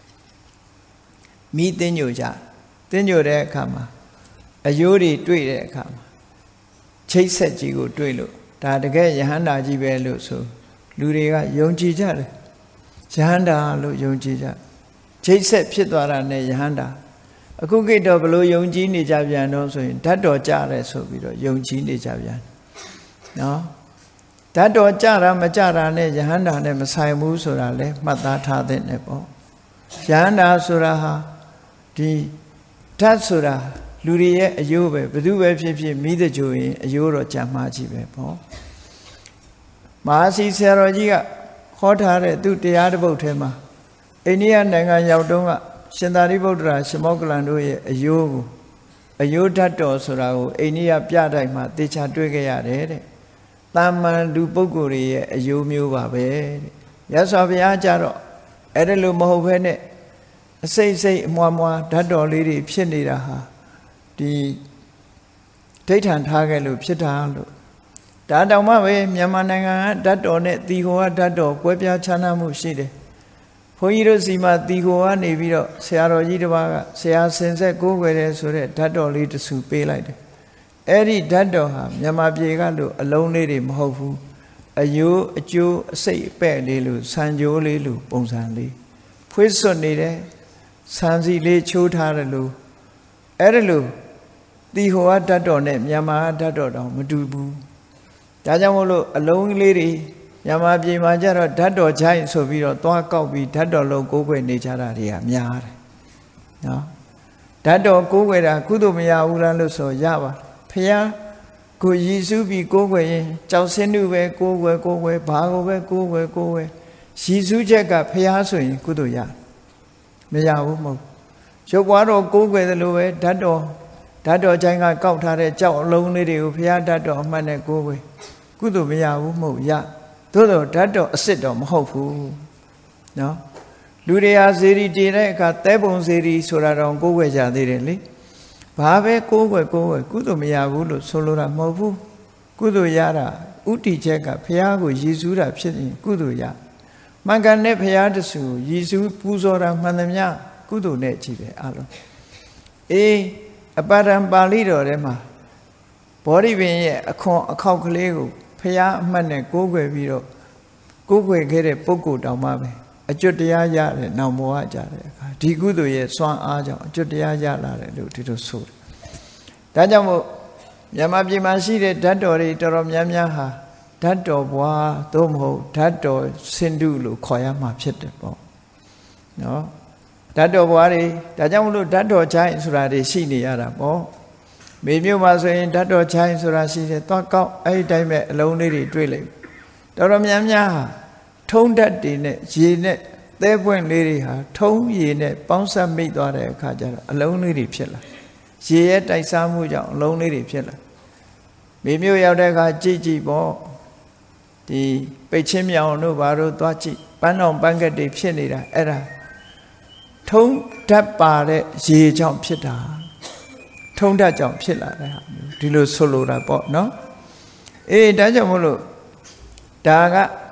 A: မိသင်ညိုကြသင်ညိုတဲ့အခါမှာအယိုးတွေတွေ့တဲ့အခါမှာချိတ်ဆက်ကြီးကိုတွေ့လို့ဒါတကယ်ယဟန္တာကြီးပဲလို့ဆိုလူတွေကယုံကြည်ကြတယ်ယဟန္တာလို့ယုံကြည်ကြချိတ်ဆက်ဖြစ်သွားတာနဲ့ယဟန္တာအခုကိတော့ဘလို့ယုံကြည်နေကြပြန်တော့ဆိုရင်ဓာတ်တော်ကြတယ်ဆိုပြီးတော့ယုံကြည်နေကြပြန်နော်ဓာတ်တော်ကြတာမကြတာနဲ့ယဟန္တာနဲ့မဆိုင်ဘူးဆိုတာလဲမှတ်သားထားတဲ့နဲ့ပေါ့ယဟန္တာဆိုတာဟာဒီဓာတ်ဆိုတာလူတွေရဲ့အယိုးပဲဘယ်သူပဲဖြစ်ဖြစ်မိတဲ့ကြိုရင်အယိုးတော့ကြာမှားကြည့်ပဲပေါ့မဟာစီဆရာတော်ကြီးကဟောထားတဲ့သူတရားတစ်ပုဒ်ထဲမှာအိန္ဒိယနိုင်ငံရောက်တုန်းကရှင်သာရိပုတ္တရာရှင်မောက္ကလန်တို့ရဲ့အယိုးကိုအယိုးဓာတ်တော်ဆိုတာကိုအိန္ဒိယပြတိုက်မှာသေချာတွေ့ခဲ့ရတယ်တဲ့တာမန်လူပုဂ္ဂိုလ်တွေရဲ့အယိုးမျိုးပါပဲတဲ့ရသော်ဘုရားကြတော့အဲ့ဒါလိုမဟုတ်ဘဲနဲ့အစိတ်စိတ်အမွားမွားဓာတ်တော်လေးတွေဖြစ်နေတာဟာဒီဒိဋ္ဌံထားခဲ့လို့ဖြစ်တာလို့ဒါတောင်မှပဲမြန်မာနိုင်ငံကဓာတ်တော်နဲ့တီဟောကဓာတ်တော်ကွဲပြားခြားနားမှုရှိတယ်ဘုန်းကြီးတို့စီမှာတီဟောကနေပြီးတော့ဆရာတော်ကြီးတစ်ပါးကဆရာစင်ဆက်ကိုးကွယ်တယ်ဆိုတဲ့ဓာတ်တော်လေးတစ်စုပေးလိုက်တယ်အဲ့ဒီဓာတ်တော်ဟာမြန်မာပြည်ကလို့အလုံးလေးတွေမဟုတ်ဘူးအယိုးအကျိုးအစိတ်အပဲ့လေးလို့ဆံကြိုးလေးလို့ပုံစံလေးဖွေးစွတ်နေတယ်ဆံစီလေးချိုးထားတယ်လို့အဲ့ဒါလို့တီဟောကဓာတ်တော်နဲ့မြန်မာဓာတ်တော်တောင်မတူဘူးဒါကြောင့်မို့လို့အလုံးလေးတွေမြန်မာပြည်မှာကျတော့ဓာတ်တော်ချိုင်းဆိုပြီးတော့သွားကောက်ပြီးဓာတ်တော်လုံးကိုးကွယ်နေကြတာတွေကများတယ်နော်ဓာတ်တော်ကိုးကွယ်တာကုသိုလ်မရဘူးလားလို့ဆိုရပါဖျားကိုရည်စူးပြီးကိုးကွယ်ရင်ကြောက်စင်းနုပဲကိုးကွယ်ဘာကိုပဲကိုးကွယ်ရည်စူးချက်ကဖျားဆိုရင်ကုသိုလ်ရမရဘူးမဟုတ်ရုပ်ပွားတော်ကိုးကွယ်သလိုပဲဓာတ်တော်ချိုင်းကကောက်ထားတဲ့ကြောက်အလုံးလေးတွေကိုဖျားဓာတ်တော်အမှတ်နဲ့ကိုးကွယ်ကုသိုလ်မရဘူးမဟုတ်ရသို့တော့ဓာတ်တော်အစစ်တော်မဟုတ်ဘူးနော်လူတွေဟာဇေရီတည်တဲ့အခါသဲပုံဇေရီဆိုတာတော့ကိုးကွယ်ကြသေးတယ်လေဘာပဲကိုးကွယ်ကုသိုလ်မရဘူးလို့ဆိုလိုတာမဟုတ်ဘူးကုသိုလ်ရတာဥတီချက်ကဘုရားကိုရည်စူးတာဖြစ်ရင်ကုသိုလ်ရမှန်ကန်တဲ့ဘုရားတဆူရည်စူးပူဇော်တာမှန်သမျှကုသိုလ်နဲ့ကြည့်ပဲအလုံးအေးအပါဒံပါဠိတော်ထဲမှာဘောဓိပင်ရဲ့အခွန်အခောက်ကလေးကိုဘုရားအမှတ်နဲ့ကိုးကွယ်ပြီးတော့ကိုးကွယ်ခဲ့တဲ့ပုဂ္ဂိုလ်တောင်မှပဲအကျွတ်တရားရတယ်နောင်ဘဝကြတဲ့အခါဒီကုသိုလ်ရဲ့စွမ်းအားကြောင့်အကျွတ်တရားရလာတယ်လို့ဒီလိုဆိုတယ်ဒါကြောင့်မို့မြန်မာပြည်မှာရှိတဲ့ဓာတ်တော်တွေတော်တော်များများဟာဓာတ်တော်ဘွားသို့မဟုတ်ဓာတ်တော်စင်တုလို့ခေါ်ရမှာဖြစ်တယ်ပေါ့နော်ဓာတ်တော်ဘွားတွေဒါကြောင့်မလို့ဓာတ်တော်ချိုင်းဆိုတာတွေရှိနေရတာပေါ့မေမြို့မှာဆိုရင်ဓာတ်တော်ချိုင်းဆိုတာရှိတယ်သွားကောက်အဲ့ဒီတိုင်းပဲအလုံးလေးတွေတွေ့လိုက်တော်တော်များများဟာထုံးဓာတ်တွေနဲ့ရေနဲ့သဲပွင့်လေးတွေဟာထုံးရေနဲ့ပေါင်းစပ်မိသွားတဲ့အခါကျတော့အလုံးလေးတွေဖြစ်လာရေရဲ့တိုက်စားမှုကြောင့်အလုံးလေးတွေဖြစ်လာမေမြို့ရောက်တဲ့အခါကြည့်ပေါ့ဒီပိတ်ချင်းမြောင်တို့ဘာတို့သွားကြည့်ပန်းတော်ပန်းကက်တွေဖြစ်နေတာအဲ့ဒါထုံးဓာတ်ပါတဲ့ရေကြောင့်ဖြစ်တာထုံးဓာတ်ကြောင့်ဖြစ်လာတဲ့ဟာမျိုးဒီလိုဆိုလိုတာပေါ့နော်အေးဒါကြောင့်မို့လို့ဒါက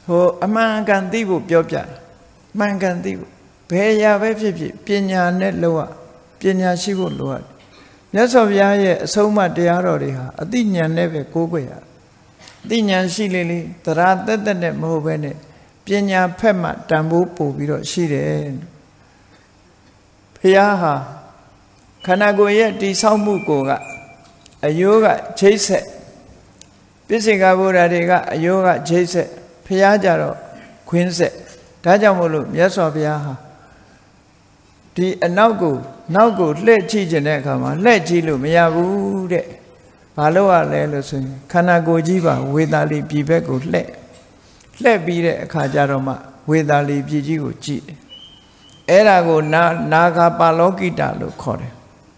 A: အမှန်ကန်သိဖို့ပြောပြမှန်ကန်သိဖို့ဘယ်ရာပဲဖြစ်ဖြစ်ပညာနဲ့လောက်ပညာရှိဖို့လိုရတယ်မြတ်စွာဘုရားရဲ့အဆုံးအမတရားတော်တွေဟာအသိဉာဏ်နဲ့ပဲကိုးကွယ်ရအသိဉာဏ်ရှိလေလေတရားသက်သက်နဲ့မဟုတ်ဘဲနဲ့ပညာဖက်မှတန်ဖိုးပို့ပြီးတော့ရှိတယ်ဘုရားဟာခန္ဓာကိုယ်ရဲ့တည်ဆောက်မှုကိုကအယိုးကချိတ်ဆက်ပိစိကဗုဒ္ဓတွေကအယိုးကချိတ်ဆက်ဘုရားကြတော့ခွင်းဆက်ဒါကြောင့်မို့လို့မြတ်စွာဘုရားဟာဒီအနောက်ကိုလှည့်ကြည့်ခြင်းတဲ့အခါမှာလှည့်ကြည့်လို့မရဘူးတဲ့ဘာလို့ရလဲလို့ဆိုရင်ခန္ဓာကိုယ်ကြီးပါဝေသာလီပြည်ဘက်ကိုလှည့်ပြီးတဲ့အခါကျတော့မှဝေသာလီပြည်ကြီးကိုကြည့်တယ်အဲ့ဒါကိုနာဂပါလောကိတလို့ခေါ်တယ်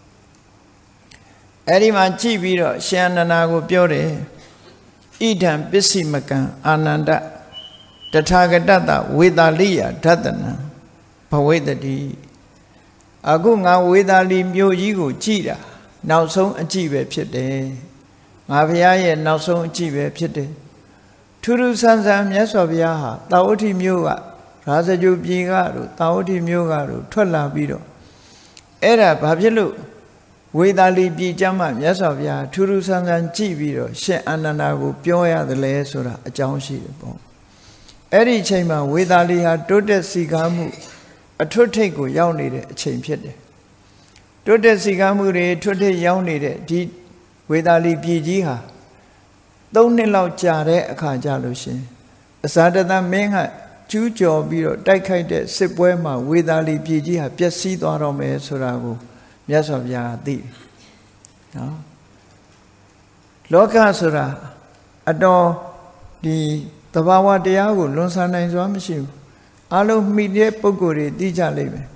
A: အဲ့ဒီမှာကြည့်ပြီးတော့ရှင်အနန္ဒာကိုပြောတယ်ဣဒံပစ္စည်းမကံအာနန္ဒတထာဂတတဝေသာလိယဓတနံဘဝိတတိအခုငါဝေသာလီမြို့ကြီးကိုကြည်တာနောက်ဆုံးအကြည့်ပဲဖြစ်တယ်ငါဘုရားရဲ့နောက်ဆုံးအကြည့်ပဲဖြစ်တယ်ထူးထူးဆန်းဆန်းမြတ်စွာဘုရားဟာတာဝတိမြို့ကရာဇဂုပြည်ကတို့တာဝတိမြို့ကတို့ထွက်လာပြီးတော့အဲ့ဒါဘာဖြစ်လို့ဝေသာလီပြည်ကျမ်းမှာမြတ်စွာဘုရားထူးထူးဆန်းဆန်းကြည့်ပြီးတော့ရှင်အာနန္ဒာကိုပြောရတယ်လဲဆိုတာအကြောင်းရှိတယ်ပေါ့အဲ့ဒီအချိန်မှာဝေသာလီဟာတိုးတက်စီကားမှုအထွတ်ထိပ်ကိုရောက်နေတဲ့အချိန်ဖြစ်တယ်တိုးတက်စီကားမှုတွေထွတ်ထိပ်ရောက်နေတဲ့ဒီဝေသာလီပြည်ကြီးဟာ3 နှစ်လောက်ကြာတဲ့အခါကြာလို့ရှင်အဇာတသမင်းကကျူးကျော်ပြီးတော့တိုက်ခိုက်တဲ့စစ်ပွဲမှာဝေသာလီပြည်ကြီးဟာပျက်စီးသွားတော့မယ်ဆိုတာကိုမြတ်စွာဘုရားသိတယ်နော်လောကဆိုတာအတော်ဒီသဘာဝတရားကိုလွန်ဆန်နိုင်စွာမရှိဘူးအလုံးမိတဲ့ပုဂ္ဂိုလ်တွေသိကြလိမ့်မယ်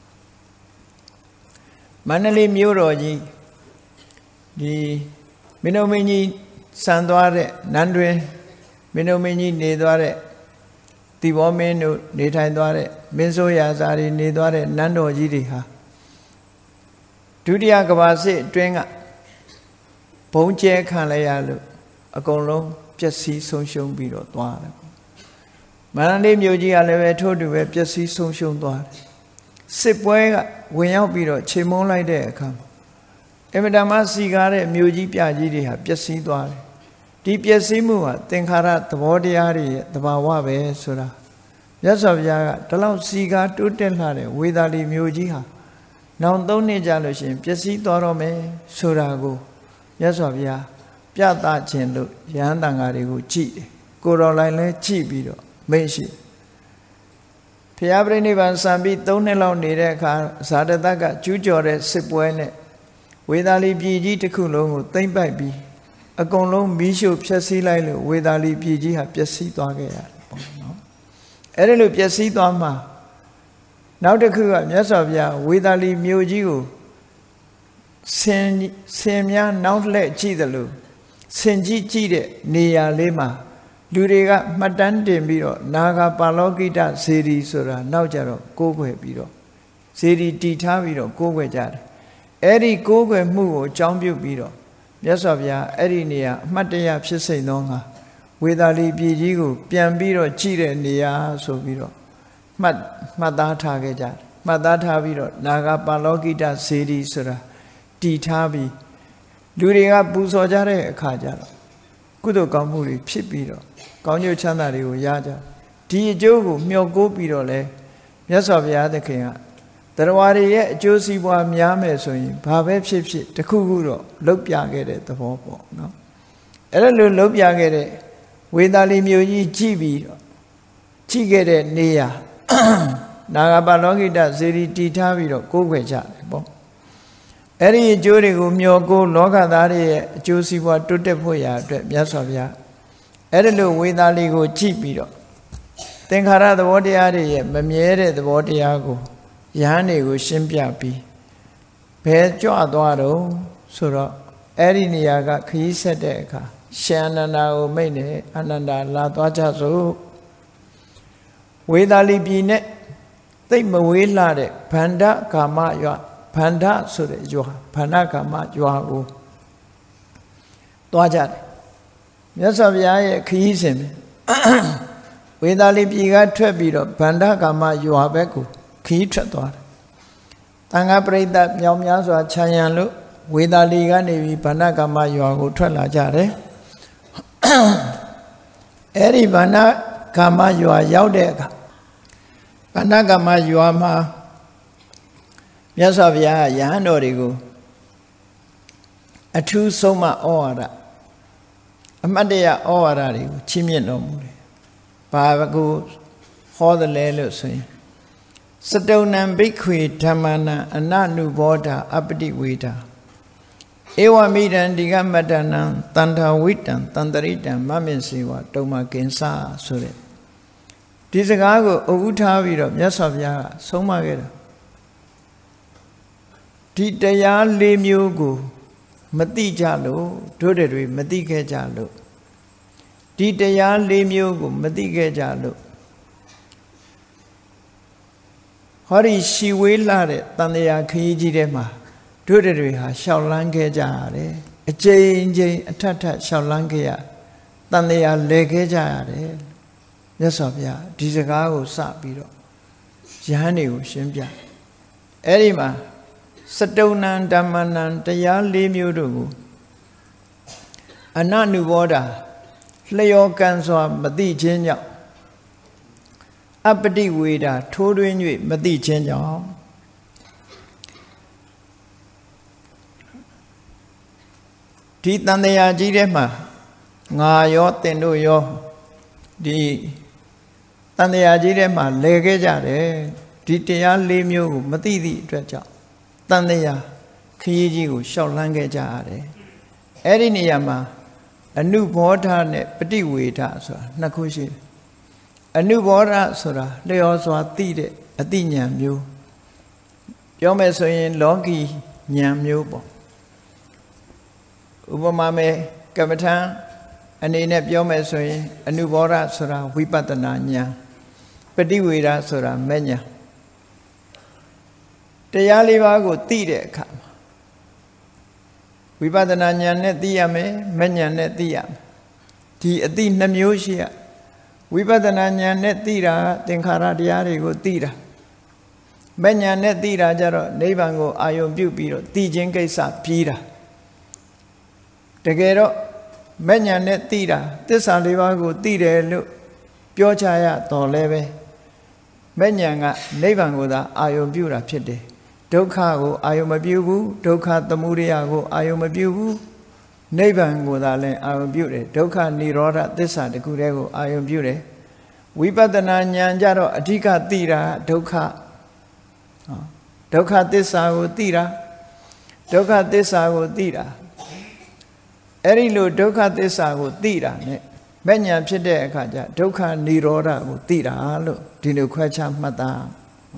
A: မန္တလေးမြို့တော်ကြီးဒီမင်းတို့မင်းကြီးဆန်သွားတဲ့နန်းတွင်မင်းတို့မင်းကြီးနေသွားတဲ့တိဘောမင်းတို့နေထိုင်သွားတဲ့မင်းဆိုးရာဇာတွေနေသွားတဲ့နန်းတော်ကြီးတွေဟာဒုတိယကမ္ဘာစစ်အတွင်းကဘုံကျဲခံလိုက်ရလို့အကုန်လုံးပျက်စီးဆုံးရှုံးပြီးတော့သွားတယ်မန္တလေးမြို့ကြီးကလည်းပဲထို့တူပဲပျက်စီးဆုံးရှုံးသွားတယ်စစ်ပွဲကဝင်ရောက်ပြီးတော့ချိန်မုန်းလိုက်တဲ့အခါအမတမစီကားတဲ့မြို့ကြီးပြကြီးတွေဟာပျက်စီးသွားတယ်ဒီပျက်စီးမှုဟာသင်္ခါရသဘောတရားတွေရဲ့သဘာဝပဲဆိုတာမြတ်စွာဘုရားကဒီလောက်စီကားတိုးတက်လာတဲ့ဝေသာလီမြို့ကြီးဟာနောင်3 နှစ်ကြာလို့ရှိရင်ပျက်စီးသွားတော့မယ်ဆိုတာကိုမြတ်စွာဘုရားပြသခြင်းလို့ယဟန်တန်ဃာတွေကိုကြည်တယ်ကိုတော်လိုက်လဲကြည်ပြီးတော့မိတ်ရှိဘုရားပြိဋိဘံစံပြီး3 နှစ်လောက်နေတဲ့အခါဇာတတကကျူးကျော်တဲ့စစ်ပွဲနဲ့ဝေသာလီပြည်ကြီးတစ်ခုလုံးကိုသိမ့်ပိုက်ပြီးအကုန်လုံးမီးရှို့ဖျက်ဆီးလိုက်လို့ဝေသာလီပြည်ကြီးဟာပျက်စီးသွားခဲ့ရတယ်ပေါ့နော်အဲ့ဒါလို့ပျက်စီးသွားမှာနောက်တစ်ခုကမြတ်စွာဘုရားဝေသာလီမြို့ကြီးကိုဆင်များနောက်လှည့်ကြည့်တယ်လို့ဆင်ကြည့်တဲ့နေရာလေးမှာလူတွေကမှတ်တမ်းတင်ပြီးတော့နာဂပါလောကိတဇေဒီဆိုတာနောက်ကြတော့ကိုးကွယ်ပြီးတော့ဇေဒီတီထားပြီးတော့ကိုးကွယ်ကြတယ်အဲ့ဒီကိုးကွယ်မှုကိုအကြောင်းပြုပြီးတော့မြတ်စွာဘုရားအဲ့ဒီနေရာအမှတ်တရဖြစ်စိမ့်သောငါဝေသာလီပြည်ကြီးကိုပြန်ပြီးတော့ကြည့်တဲ့နေရာဆိုပြီးတော့မှတ်သားထားခဲ့ကြတယ်မှတ်သားထားပြီးတော့နာဂပါလောကိတဇေဒီဆိုတာတီထားပြီးလူတွေကပူဇော်ကြတဲ့အခါကျတော့ကုသိုလ်ကောင်းမှုတွေဖြစ်ပြီးတော့ကောင်းကျိုးချမ်းသာတွေကိုရကြဒီအကျိုးကိုမျှော်ကိုးပြီးတော့လဲမြတ်စွာဘုရားသခင်ကတရားတွေရဲ့အကျိုးစီးပွားများမယ်ဆိုရင်ဘာပဲဖြစ်ဖြစ်တခုခုတော့လှုပ်ပြခဲ့တဲ့သဘောပေါ့နော်အဲ့ဒါလိုလှုပ်ပြခဲ့တဲ့ဝေသာလီမြို့ကြီးကြည့်ပြီးတော့ကြည့်ခဲ့တဲ့နေရာနာဂပါလောကိတဇေဒီတီထားပြီးတော့ကိုးကွယ်ကြတယ်ပေါ့အဲ့ဒီအကျိုးတွေကိုမျှော်ကိုးလောကသားတွေရဲ့အကျိုးစီးပွားတိုးတက်ဖို့ရာအတွက်မြတ်စွာဘုရားအဲ့ဒါလိုဝေသာလီကိုကြည့်ပြီးတော့သင်္ခါရသဘောတရားတွေရဲ့မမြဲတဲ့သဘောတရားကိုယဟန်တွေကိုရှင်းပြပြီးဘယ်ကြွသွားတော့ဆိုတော့အဲ့ဒီနေရာကခရီးဆက်တဲ့အခါရှင်အနန္ဒာကိုမိတ်နဲ့အနန္ဒာလာသွားကြစို့ဝေသာလီပြည်နဲ့သိပ်မဝေးလှတဲ့ဗန္ဒကာမရွာဗန္ဒဆိုတဲ့ရွာဗန္ဒကာမရွာကိုသွားကြတယ်မြတ်စွာဘုရားရဲ့ခရီးစဉ်ဝဝေသာလီပြည်ကထွက်ပြီးတော့ဗန္ဒကာမရွာဘက်ကိုခီးထွက်သွားတယ်တန်ခါပရိသတ်မြောင်များစွာခြံရံလို့ဝေသာလီကနေပြီးဗန္ဒကာမရွာကိုထွက်လာကြတယ်အဲ့ဒီဗန္ဒကာမရွာရောက်တဲ့အခါဗန္ဒကာမရွာမှာမြတ်စွာဘုရားရဟန်းတော်တွေကိုအထူးဆုံးမဩဝါဒအမတ်တရဩဝါဒတွေကိုချီးမြှင့်တော်မူတယ်။ဘာကိုဟောတယ်လဲလို့ဆိုရင်စတုဏံဘိက္ခွေဓမ္မနံအနနုဘောဓအပတိဝေဒဧဝမိဒံဒီကမတ္တနံတန္ထာဝိတံတန္တရိတံမမင်စေဝတုံမကင်္စဆိုတဲ့ဒီစကားကိုအုပ်ထားပြီးတော့မြတ်စွာဘုရားကဆုံးမခဲ့တာဒီတရား၄မျိုးကိုမသိကြလို့တို့တွေမသိခဲ့ကြလို့ဒီတရား၄မျိုးကိုမသိခဲ့ကြလို့ဟောဒီရှီဝေးလာတဲ့တန်တရားခရီးကြီးထဲမှာတို့တွေဟာရှောက်လန်းခဲ့ကြရတယ်အကျဉ်းချင်းအထက်ထက်ရှောက်လန်းခဲ့ရတန်တရားလဲခဲ့ကြရတယ်မြတ်စွာဘုရားဒီစကားကိုစပြီးတော့ယဟန်တွေကိုရှင်းပြအဲ့ဒီမှာစတုဏံဓမ္မနံတရား၄မျိုးတို့ကိုအနနုဘောဓလျော်ကန်စွာမသိခြင်းကြောင့်အပတိဝေဒထိုးတွင်း၍မသိခြင်းကြောင့်ဒီတန်တရားကြီးထဲမှာငါရောတင်တို့ရောဒီတန်တရားကြီးထဲမှာလဲခဲ့ကြတယ်ဒီတရား၄မျိုးကိုမသိသည့်အတွက်ကြောင့်တန်တရားခရီးကြီးကိုရှောက်လန်းခဲ့ကြရတယ်အဲ့ဒီနေရာမှာအနုဘောဓနဲ့ပฏิဝေဒဆိုတာနှစ်ခုရှိတယ်အနုဘောဓဆိုတာလျော်စွာသိတဲ့အသိဉာဏ်မျိုးပြောမယ်ဆိုရင်လောကီဉာဏ်မျိုးပေါ့ဥပမာမဲ့ကမ္မထံအနေနဲ့ပြောမယ်ဆိုရင်အနုဘောဓဆိုတာဝိပဿနာဉာဏ်ပฏิဝေဒဆိုတာမဲ့ဉာဏ်တရား၄ပါးကိုသိတဲ့အခါမှာဝိပဿနာဉာဏ်နဲ့သိရမယ်မဲ့ဉာဏ်နဲ့သိရမယ်ဒီအသိနှမျိုးရှိရဝိပဿနာဉာဏ်နဲ့သိတာသင်္ခါရတရားတွေကိုသိတာမဲ့ဉာဏ်နဲ့သိတာကြတော့နိဗ္ဗာန်ကိုအာရုံပြုပြီးတော့သိခြင်းကိစ္စပြီးတာတကယ်တော့မဲ့ဉာဏ်နဲ့သိတာသစ္စာ၄ပါးကိုသိတယ်လို့ပြောချရတော့လည်းပဲမဲ့ဉာဏ်ကနိဗ္ဗာန်ကိုသာအာရုံပြုတာဖြစ်တယ်ဒုက္ခကိုအာယုံမပြုဘူးဒုက္ခသမုဒယကိုအာယုံမပြုဘူးနိဗ္ဗာန်ကိုသာလည်းအာယုံပြုတယ်ဒုက္ခនិရောဓသစ္စာတခုတည်းကိုအာယုံပြုတယ်ဝိပဿနာဉာဏ်ကြတော့အဓိကသိတာဒုက္ခဒုက္ခသစ္စာကိုသိတာဒုက္ခသစ္စာကိုသိတာအဲ့ဒီလိုဒုက္ခသစ္စာကိုသိတာ ਨੇ မဲ့ဉာဏ်ဖြစ်တဲ့အခါကျဒုက္ခនិရောဓကိုသိတာလို့ဒီလိုခွဲခြားမှတ်သား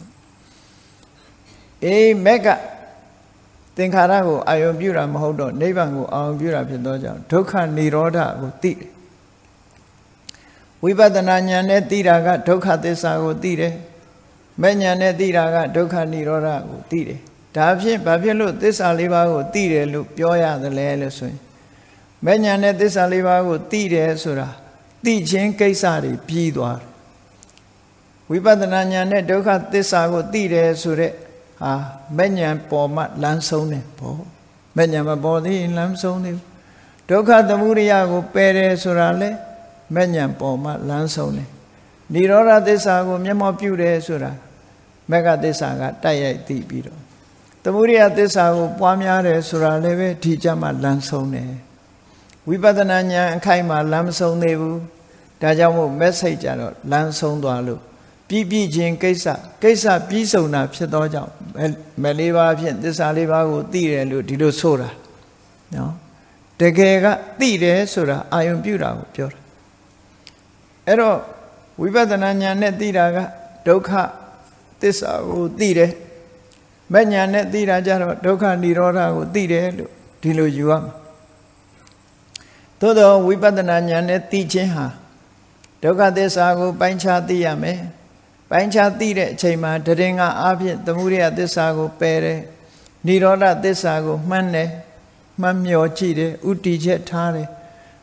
A: မက်ကသင်္ခါရကိုအာယုံပြုတာမဟုတ်တော့နိဗ္ဗာန်ကိုအာယုံပြုတာဖြစ်သောကြောင့်ဒုက္ခនិရောဓကိုသိတယ်ဝိပဿနာဉာဏ်နဲ့သိတာကဒုက္ခသစ္စာကိုသိတယ်မဲ့ဉာဏ်နဲ့သိတာကဒုက္ခនិရောဓကိုသိတယ်ဒါဖြင့်ဘာဖြစ်လို့သစ္စာ၄ပါးကိုသိတယ်လို့ပြောရသလဲလို့ဆိုရင်မဲ့ဉာဏ်နဲ့သစ္စာ၄ပါးကိုသိတယ်ဆိုတာသိခြင်းကိစ္စတွေပြီးသွားတယ်ဝိပဿနာဉာဏ်နဲ့ဒုက္ခသစ္စာကိုသိတယ်ဆိုတဲ့ဟာမဲ့ဉာဏ်ပေါ်မှလမ်းဆုံးတယ်ပေါ့မဲ့ဉာဏ်မပေါ်သေးရင်လမ်းဆုံးသေးဘူးဒုက္ခသမုဒယကိုပယ်တယ်ဆိုတာလေမဲ့ဉာဏ်ပေါ်မှလမ်းဆုံးတယ်និရောဓသစ္စာကိုမျက်မှောက်ပြုတယ်ဆိုတာမဂ္ဂသစ္စာကတိုက်ရိုက်သိပြီးတော့သမုဒယသစ္စာကိုပွားများတယ်ဆိုတာလည်းပဲဒီကြမှာလမ်းဆုံးတယ်ဝိပဿနာဉာဏ်အခိုက်မှာလမ်းမဆုံးသေးဘူးဒါကြောင့်မို့မက်ဆေ့ကြတော့လမ်းဆုံးသွားလို့ပြီးချင်းကိစ္စပြီးဆုံးတာဖြစ်သောကြောင့်မဲ့၄ပါးဖြင့်သစ္စာ၄ပါးကိုသိတယ်လို့ဒီလိုဆိုတာနော်တကယ်ကသိတယ်ဆိုတာအာယုံပြုတာကိုပြောတာအဲ့တော့ဝိပဿနာဉာဏ်နဲ့သိတာကဒုက္ခသစ္စာကိုသိတယ်မဲ့ဉာဏ်နဲ့သိတာကြတော့ဒုက္ခនិရောဓကိုသိတယ်လို့ဒီလိုယူရမှာသို့သောဝိပဿနာဉာဏ်နဲ့သိခြင်းဟာဒုက္ခသစ္စာကိုပိုင်းခြားသိရမယ်ပိုင်းခြားသိတဲ့အချိန်မှာတရင်ကအားဖြင့်သမုဒယသစ္စာကိုပယ်တယ်និရောဓသစ္စာကိုမှန်းတယ်မှန်းမျှော်ကြည့်တယ်ဥတီချက်ထားတယ်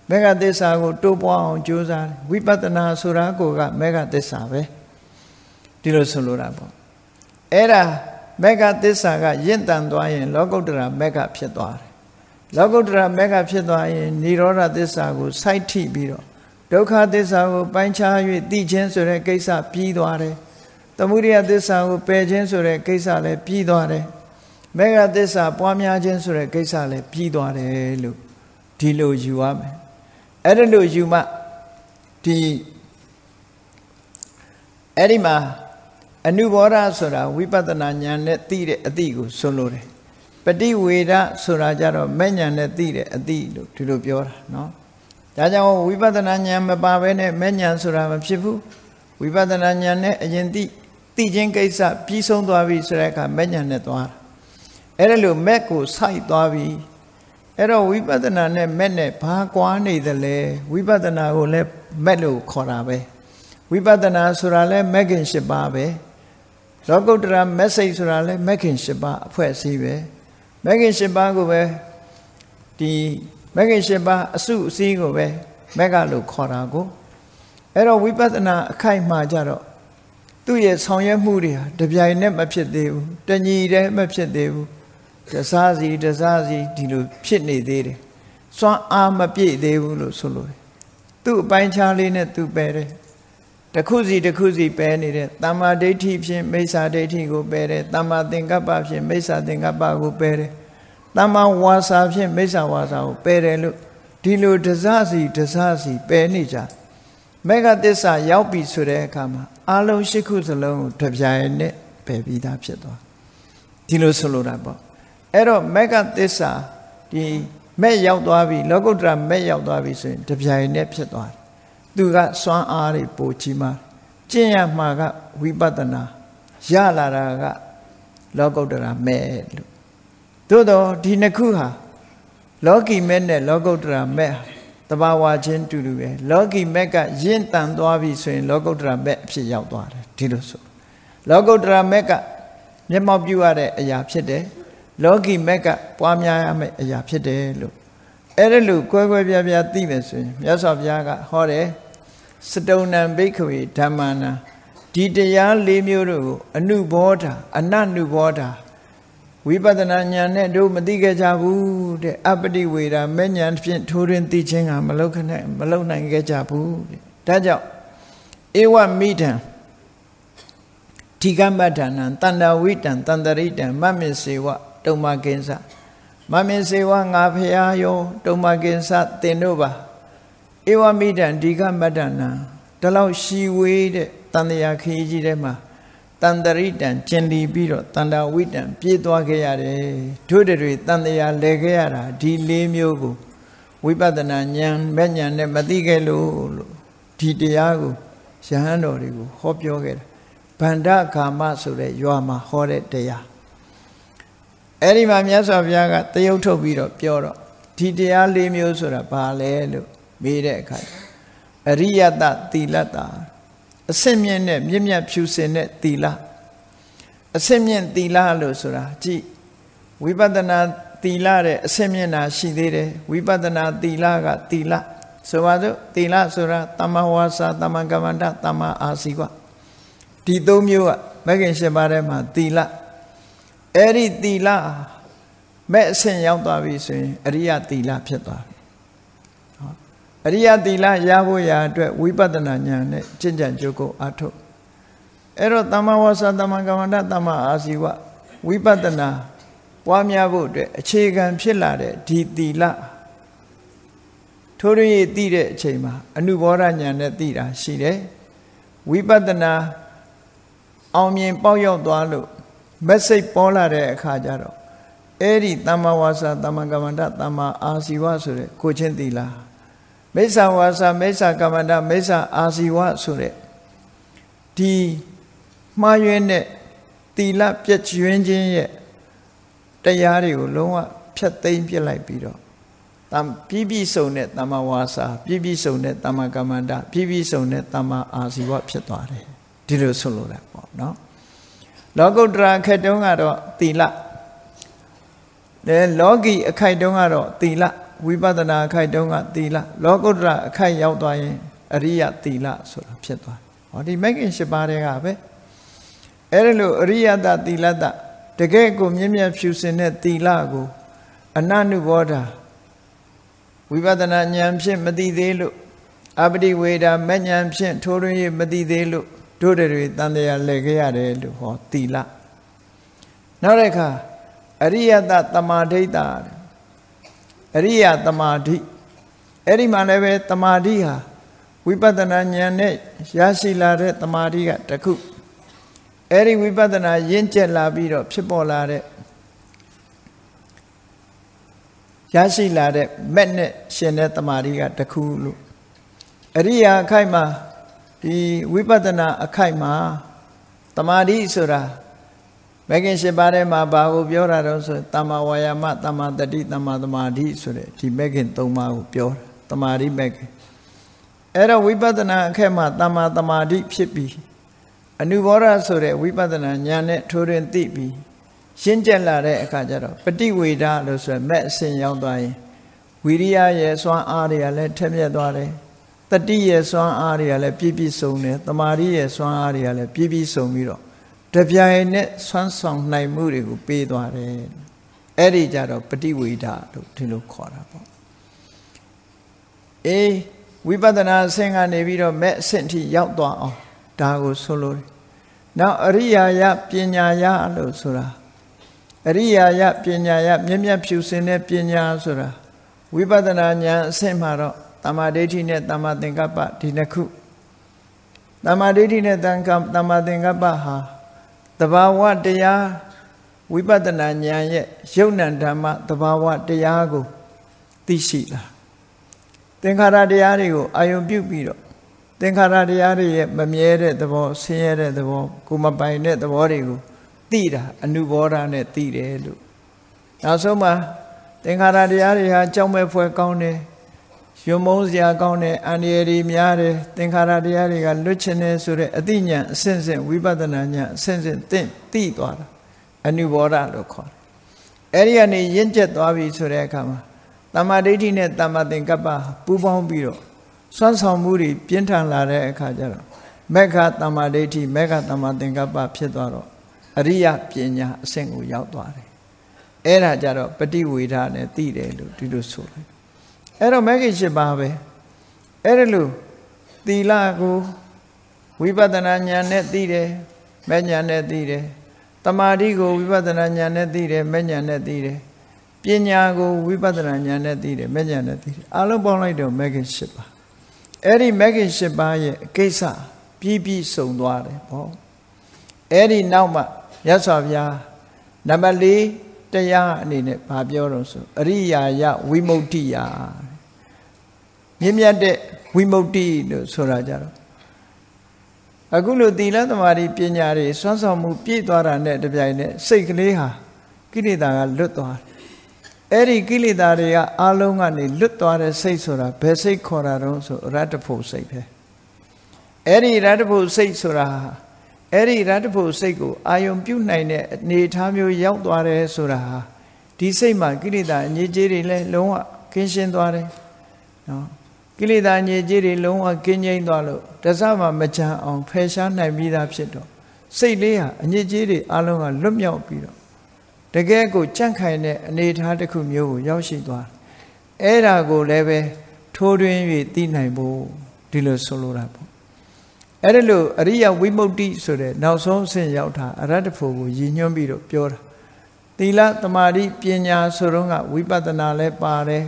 A: မေဃသစ္စာကိုတိုးပွားအောင်ကြိုးစားတယ်ဝိပဿနာဆိုတာကိုကမေဃသစ္စာပဲဒီလိုဆိုလိုတာပေါ့အဲ့ဒါမေဃသစ္စာကရင့်တန်သွားရင်လောကုတ္တရာမေဃဖြစ်သွားတယ်လောကုတ္တရာမေဃဖြစ်သွားရင်និရောဓသစ္စာကိုစိုက်ထိပြီးတော့ဒုက္ခသစ္စာကိုပိုင်းခြား၍သိခြင်းဆိုတဲ့ကိစ္စပြီးသွားတယ်သမုဒယသစ္စာကိုပယ်ခြင်းဆိုတဲ့ကိစ္စလည်းပြီးသွားတယ်မေဃသစ္စာပွားများခြင်းဆိုတဲ့ကိစ္စလည်းပြီးသွားတယ်လို့ဒီလိုယူရမယ်အဲ့ဒါလို့ယူမှအဲ့ဒီမှာအနုဘောဓဆိုတာဝိပဿနာဉာဏ်နဲ့သိတဲ့အသိကိုဆိုလိုတယ်ပฏิဝေဒဆိုတာကြတော့မဲ့ဉာဏ်နဲ့သိတဲ့အသိလို့ဒီလိုပြောတာเนาะဒါကြောင့်ဝိပဿနာဉာဏ်မပါဘဲနဲ့မဲ့ဉာဏ်ဆိုတာမဖြစ်ဘူးဝိပဿနာဉာဏ်နဲ့အရင်သိခြင်းကိစ္စပြီးဆုံးသွားပြီဆိုတဲ့အခါမဲ့ဉာဏ်နဲ့သွားတာအဲ့ဒါလို့မဲ့ကိုစိုက်သွားပြီအဲ့တော့ဝိပဿနာနဲ့မဲ့နဲ့ဘာကွာနေသလဲဝိပဿနာကိုလည်းမဲ့လို့ခေါ်တာပဲဝိပဿနာဆိုတာလည်းမဲ့ခင်၈ပါးပဲလောကုတ္တရာမဲ့စိတ်ဆိုတာလည်းမဲ့ခင်၈ပါးအဖွဲ့အစည်းပဲမဲ့ခင်၈ပါးကိုပဲဒီမဲ့ခင်၈ပါးအစုအစည်းကိုပဲမဲ့ကလို့ခေါ်တာကိုအဲ့တော့ဝိပဿနာအခိုက်မှာကြတော့သူ့ရဲ့ဆောင်ရွက်မှုတွေဟာတပြိုင်နဲ့မဖြစ်သေးဘူးတညီတည်းမဖြစ်သေးဘူးတစားစီဒီလိုဖြစ်နေသေးတယ်စွမ်းအားမပြည့်သေးဘူးလို့ဆိုလို့သူ့အပိုင်းခြားလေးနဲ့သူပယ်တယ်တစ်ခုစီပယ်နေတဲ့တမ္မာဒိဋ္ဌိဖြင့်မိစ္ဆာဒိဋ္ဌိကိုပယ်တယ်တမ္မာသင်္ကပ္ပဖြင့်မိစ္ဆာသင်္ကပ္ပကိုပယ်တယ်တမ္မာဝါစာဖြင့်မိစ္ဆာဝါစာကိုပယ်တယ်လို့ဒီလိုတစားစီပယ်နေကြမေဃသစ္စာရောက်ပြီဆိုတဲ့အခါမှာအလုံး၈ခုစလုံးကိုတစ်ပြိုင်နဲ့ပယ်ပြီးသားဖြစ်သွားဒီလိုဆိုလိုတာပေါ့အဲ့တော့မေဃသစ္စာဒီမဲ့ရောက်သွားပြီလောကုတ္တရာမဲ့ရောက်သွားပြီဆိုရင်တစ်ပြိုင်နဲ့ဖြစ်သွားတယ်သူကစွမ်းအားတွေပိုကြီးမားကျင့်ရမှာကဝိပဿနာရလာတာကလောကုတ္တရာမဲ့လို့သို့တော့ဒီနှစ်ခုဟာလောကီမဲ့နဲ့လောကုတ္တရာမဲ့တဘာဝချင်းတူတူပဲလောကီမဲ့ကရင့်တန်သွားပြီဆိုရင်လောကုတ္တရာမဲ့အဖြစ်ရောက်သွားတယ်ဒီလိုဆိုလောကုတ္တရာမဲ့ကမျက်မှောက်ပြုရတဲ့အရာဖြစ်တယ်လောကီမဲ့ကပွားများရမယ့်အရာဖြစ်တယ်လို့အဲ့ဒါလို့ကွဲပြားသိမယ်ဆိုရင်မြတ်စွာဘုရားကဟောတယ်စတုဏံဘိက္ခဝေဓမ္မာနံဒီတရား၄မျိုးတို့ကိုအနုဘောဓအနနုဘောဓဝိပဿနာဉာဏ်နဲ့တို့မသိခဲ့ကြဘူးတဲ့အပတိဝေဒမဲ့ဉာဏ်ဖြင့်ထိုးရင်းသိခြင်းကမလုပ်နိုင်ခဲ့ကြဘူးတဲ့ဒါကြောင့်ဧဝမိတံဓိကမတ္ထနံတန္တဝိတံတန္တရိတံမမေစေဝတုံမကင်္စမမေစေဝငါဖရာယောတုံမကင်္စတင်တို့ပါဧဝမိတံဓိကမတ္ထနံဒီလောက်ရှိဝေးတဲ့တန်တရာခရီးကြီးထဲမှာတန္တရိတံကျင်လီပြီးတော့တန္တဝိတံပြေးသွားခဲ့ရတယ်တို့တွေတန်တရာလဲခဲ့ရတာဒီ၄မျိုးကိုဝိပဿနာဉာဏ်မဲ့ဉာဏ်နဲ့မသိခဲ့လို့ဒီတရားကိုယဟန်တော်တွေကိုဟောပြောခဲ့တာဗန္ဓဂါမဆိုတဲ့ရွာမှာဟောတဲ့တရားအဲ့ဒီမှာမြတ်စွာဘုရားကတရုပ်ထုတ်ပြီးတော့ပြောတော့ဒီတရား၄မျိုးဆိုတာဘာလဲလို့မေးတဲ့အခါအရိယတသီလတာအစစ်မြင့်နဲ့မြင့်မြတ်ဖြူစင်တဲ့သီလအစစ်မြင့်သီလလို့ဆိုတာကြည့်ဝိပဿနာသီလတဲ့အစစ်မြင့်တာရှိသေးတယ်ဝိပဿနာသီလကသီလဆိုပါစို့သီလဆိုတာတမ္မာဝါစာတမ္မာကမ္မန္တတမ္မာအာဇီဝဒီ၃မျိုးကမဂ္ဂင်၈ပါးထဲမှာသီလအဲ့ဒီသီလမဲ့အဆင့်ရောက်သွားပြီဆိုရင်အရိယသီလဖြစ်သွားပြီအရိယသီလရဖို့ရာအတွက်ဝိပဿနာဉာဏ်နဲ့ကျင့်ကြံကြိုးကိုအားထုတ်အဲ့တော့တမ္မာဝါစာတမ္မာကမ္မန္တတမ္မာအာဇီဝဝိပဿနာပွားများဖို့အတွက်အခြေခံဖြစ်လာတဲ့ဒီသီလထိုးရည်သိတဲ့အချိန်မှာအနုဘောဓဉာဏ်နဲ့သိတာရှိတယ်ဝိပဿနာအောင်မြင်ပေါက်ရောက်သွားလို့မက်စိတ်ပေါ်လာတဲ့အခါကျတော့အဲ့ဒီတမ္မာဝါစာတမ္မာကမ္မန္တတမ္မာအာဇီဝဆိုတဲ့ကိုချင်းသီလမိစ္ဆာဝါစာမိစ္ဆာကမ္မန္တမိစ္ဆာအာဇီဝဆိုတဲ့ဒီမှားယွင်းတဲ့သီလပြည့်ကျွင်းခြင်းရဲ့တရားတွေကိုလုံးဝဖျက်သိမ်းပြစ်လိုက်ပြီးတော့ပြည့်စုံတဲ့တမ္မာဝါစာပြည့်စုံတဲ့တမ္မာကမ္မန္တပြည့်စုံတဲ့တမ္မာအာဇီဝဖြစ်သွားတယ်ဒီလိုဆိုလိုတာပေါ့နော်လောကုတ္တရာအခက်တုံးကတော့သီလလောကီအခိုက်တုံးကတော့သီလဝိပဿနာအခိုက်တုန်းကသီလလောကုတ္တရအခိုက်ရောက်သွားရင်အရိယသီလဆိုတာဖြစ်သွားဟောဒီမဂ်ကင်၈ပါးတွေကပဲအဲ့ဒါလို့အရိယတသီလတတကယ်ကိုမြင့်မြတ်ဖြူစင်တဲ့သီလကိုအနနုဘောဓာဝိပဿနာဉာဏ်ဖြင့်မသိသေးလို့အပတိဝေဒာမဉဏ်ဖြင့်ထိုးရင်းမသိသေးလို့တို့တွေတန်တရားလဲခဲ့ရတယ်လို့ဟောသီလနောက်တစ်ခါအရိယတသမာဓိတအရိယသမာဓိအဲ့ဒီမှာလည်းပဲသမာဓိဟာဝိပဿနာဉာဏ်နဲ့ရရှိလာတဲ့သမာဓိကတစ်ခုအဲ့ဒီဝိပဿနာရင့်ကျက်လာပြီးတော့ဖြစ်ပေါ်လာတဲ့ရရှိလာတဲ့မဲ့နဲ့ရှင်တဲ့သမာဓိကတစ်ခုလို့အရိယာအခိုက်မှာဒီဝိပဿနာအခိုက်မှာသမာဓိဆိုတာမဂ်ကင်၈ပါးထဲမှာဘာကိုပြောတာတော့ဆိုသမ္မာဝါယာမသမ္မာတတိသမ္မာသမာဓိဆိုတဲ့ဒီမဂ်ကင်၃ပါးကိုပြောတာသမာဓိမဂ်ကင်အဲ့တော့ဝိပဿနာအခက်မှာသမ္မာသမာဓိဖြစ်ပြီးအနုဘောဓဆိုတဲ့ဝိပဿနာဉာဏ်နဲ့ထိုးတွင်သိပြီးရှင်းကျက်လာတဲ့အခါကျတော့ပฏิဝေဒလို့ဆိုရယ်မဲ့အစဉ်ရောက်သွားရင်ဝိရိယရဲ့စွမ်းအားတွေကလည်းထက်မြက်သွားတယ်တတိရဲ့စွမ်းအားတွေကလည်းပြည့်ပြည့်စုံတယ်သမာဓိရဲ့စွမ်းအားတွေကလည်းပြည့်ပြည့်စုံပြီးတော့တပြိုင်နဲ့ဆွမ်းဆောင်နိုင်မှုတွေကိုပေးသွားတယ်အဲ့ဒီကြတော့ပฏิဝေဒလို့ဒီလိုခေါ်တာပေါ့အေးဝိပဿနာအဆင့်ကနေပြီးတော့မဲ့အဆင့်ထိရောက်သွားအောင်ဒါကိုဆိုလို့နောက်အရိယာယပညာယလို့ဆိုတာအရိယာယပညာယမြင့်မြတ်ဖြူစင်တဲ့ပညာဆိုတာဝိပဿနာဉာဏ်အဆင့်မှာတော့တမ္မာဒိဋ္ဌိနဲ့တမ္မာသင်္ကပ္ပဒီနှစ်ခုတမ္မာဒိဋ္ဌိနဲ့တမ္မာသင်္ကပ္ပဟာသဘာဝတရားဝိပဿနာဉာဏ်ရဲ့ယုတ်နံဓမ္မသဘာဝတရားကိုသိရှိလာသင်္ခါရတရားတွေကိုအာယုံပြုပြီးတော့သင်္ခါရတရားတွေရဲ့မမြဲတဲ့သဘောဆင်းရဲတဲ့သဘောကိုမပိုင်တဲ့သဘောတွေကိုသိတာအနုဘောဓနဲ့သိတယ်လို့နောက်ဆုံးမှာသင်္ခါရတရားတွေဟာကြောက်မဲ့ဖွယ်ကောင်းတယ်ယွံမုန်းစရာကောင်းတယ်အန္တရာယ်တွေများတယ်သင်္ခါရတရားတွေကလွတ်ချင်တယ်ဆိုတဲ့အသိဉာဏ်အစဉ်စဉ်ဝိပဿနာဉာဏ်အစဉ်စဉ်သိသွားတာအနုဘောဓလို့ခေါ်တယ်အဲ့ဒီကနေရင့်ကျက်သွားပြီဆိုတဲ့အခါမှာတမ္မာဒိဋ္ဌိနဲ့တမ္မာသင်္ကပ္ပပူးပေါင်းပြီးတော့စွမ်းဆောင်မှုတွေပြင်းထန်လာတဲ့အခါကျတော့မေဃတမ္မာဒိဋ္ဌိမေဃတမ္မာသင်္ကပ္ပဖြစ်သွားတော့အရိယပညာအဆင့်ကိုရောက်သွားတယ်အဲ့ဒါကြတော့ပฏิဝေဒနဲ့သိတယ်လို့ဒီလိုဆိုတယ်အဲ့တော့မဂ္ဂင်၈ပါးပဲအဲ့ဒါလို့သီလကိုဝိပဿနာဉာဏ်နဲ့သိတယ်မဲ့ဉာဏ်နဲ့သိတယ်တမာဓိကိုဝိပဿနာဉာဏ်နဲ့သိတယ်မဲ့ဉာဏ်နဲ့သိတယ်ပညာကိုဝိပဿနာဉာဏ်နဲ့သိတယ်မဲ့ဉာဏ်နဲ့သိတယ်အလုံးပေါင်းလိုက်တော့မဂ္ဂင်၈ပါးအဲ့ဒီမဂ္ဂင်၈ပါးရဲ့အကိစ္စပြည့်စုံသွားတယ်ပေါ့အဲ့ဒီနောက်မှမြတ်စွာဘုရားနံပါတ်၄တရားအနေနဲ့ဗာပြောတော့ဆိုအရိယာယဝိမု ക്തി ယမြင့်မြတ်တဲ့ဝိမု ക്തി လို့ဆိုတာကြတော့အခုလိုသီလသမာဓိပညာတွေစွမ်းဆောင်မှုပြည့်သွားတာနဲ့တပြိုင်နက်စိတ်ကလေးဟာကိလေသာကလွတ်သွားတယ်အဲ့ဒီကိလေသာတွေကအာလုံးကနေလွတ်သွားတဲ့စိတ်ဆိုတာဘယ်စိတ်ခေါ်တာတော့ဆိုရတ္တဖို့စိတ်ပဲအဲ့ဒီရတ္တဖို့စိတ်ဆိုတာအဲ့ဒီရတ္တဖို့စိတ်ကိုအာယုံပြုတ်နိုင်တဲ့အနေအထားမျိုးရောက်သွားတယ်ဆိုတာဟာဒီစိတ်မှာကိလေသာအငြိကြေးတွေလည်းလုံးဝကင်းရှင်းသွားတယ်နော်ကိလေသာအငြိကြေးတွေလုံးဝကင်းငြိမ်းသွားလို့တစမှမကြံအောင်ဖယ်ရှားနိုင်ပြီးသားဖြစ်တော့စိတ်လေးဟာအငြိကြေးတွေအလုံးကလွတ်မြောက်ပြီးတော့တကယ်ကိုကြန့်ခိုင်တဲ့အနေအထားတစ်ခုမျိုးကိုရောက်ရှိသွားအဲ့ဒါကိုလည်းပဲထိုးတွင်း၍သိနိုင်ဖို့ဒီလိုဆိုလိုတာပေါ့အဲ့ဒါလို့အရိယဝိမု ക്തി ဆိုတဲ့နောက်ဆုံးအဆင့်ရောက်တာအရတ္တဖို့ကိုရည်ညွှန်းပြီးတော့ပြောတာသီလသမာဓိပညာဆိုတော့ကဝိပဿနာလည်းပါတယ်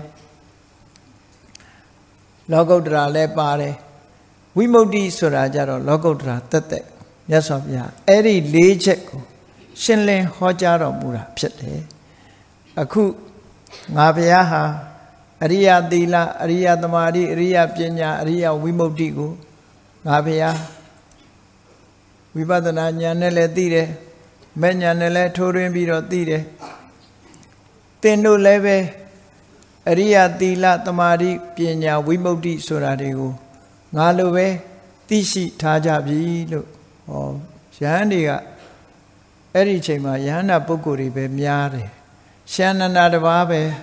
A: လောကုတ္တရာလည်းပါတယ်ဝိမု ക്തി ဆိုတာကြတော့လောကုတ္တရာတက်တက်မြတ်စွာဘုရားအဲ့ဒီ၄ချက်ကိုရှင်းလင်းဟောကြားတော်မူတာဖြစ်တယ်အခုငါဘုရားဟာအရိယသီလအရိယသမာဓိအရိယပညာအရိယဝိမု ക്തി ကိုငါဘုရားဝိပဿနာဉာဏ်နဲ့လည်းသိတယ်မဲ့ဉာဏ်နဲ့လည်းထိုးရင်းပြီးတော့သိတယ်သင်တို့လည်းပဲအရိယသီလသမာဓိပညာဝိမု ക്തി ဆိုတာတွေကိုငါလိုပဲသိရှိထားကြပြီလို့ဟောယဟန်တွေကအဲ့ဒီအချိန်မှာယဟန္တာပုဂ္ဂိုလ်တွေပဲများတယ်ရှန္ဒနာတစ်ပါးပဲ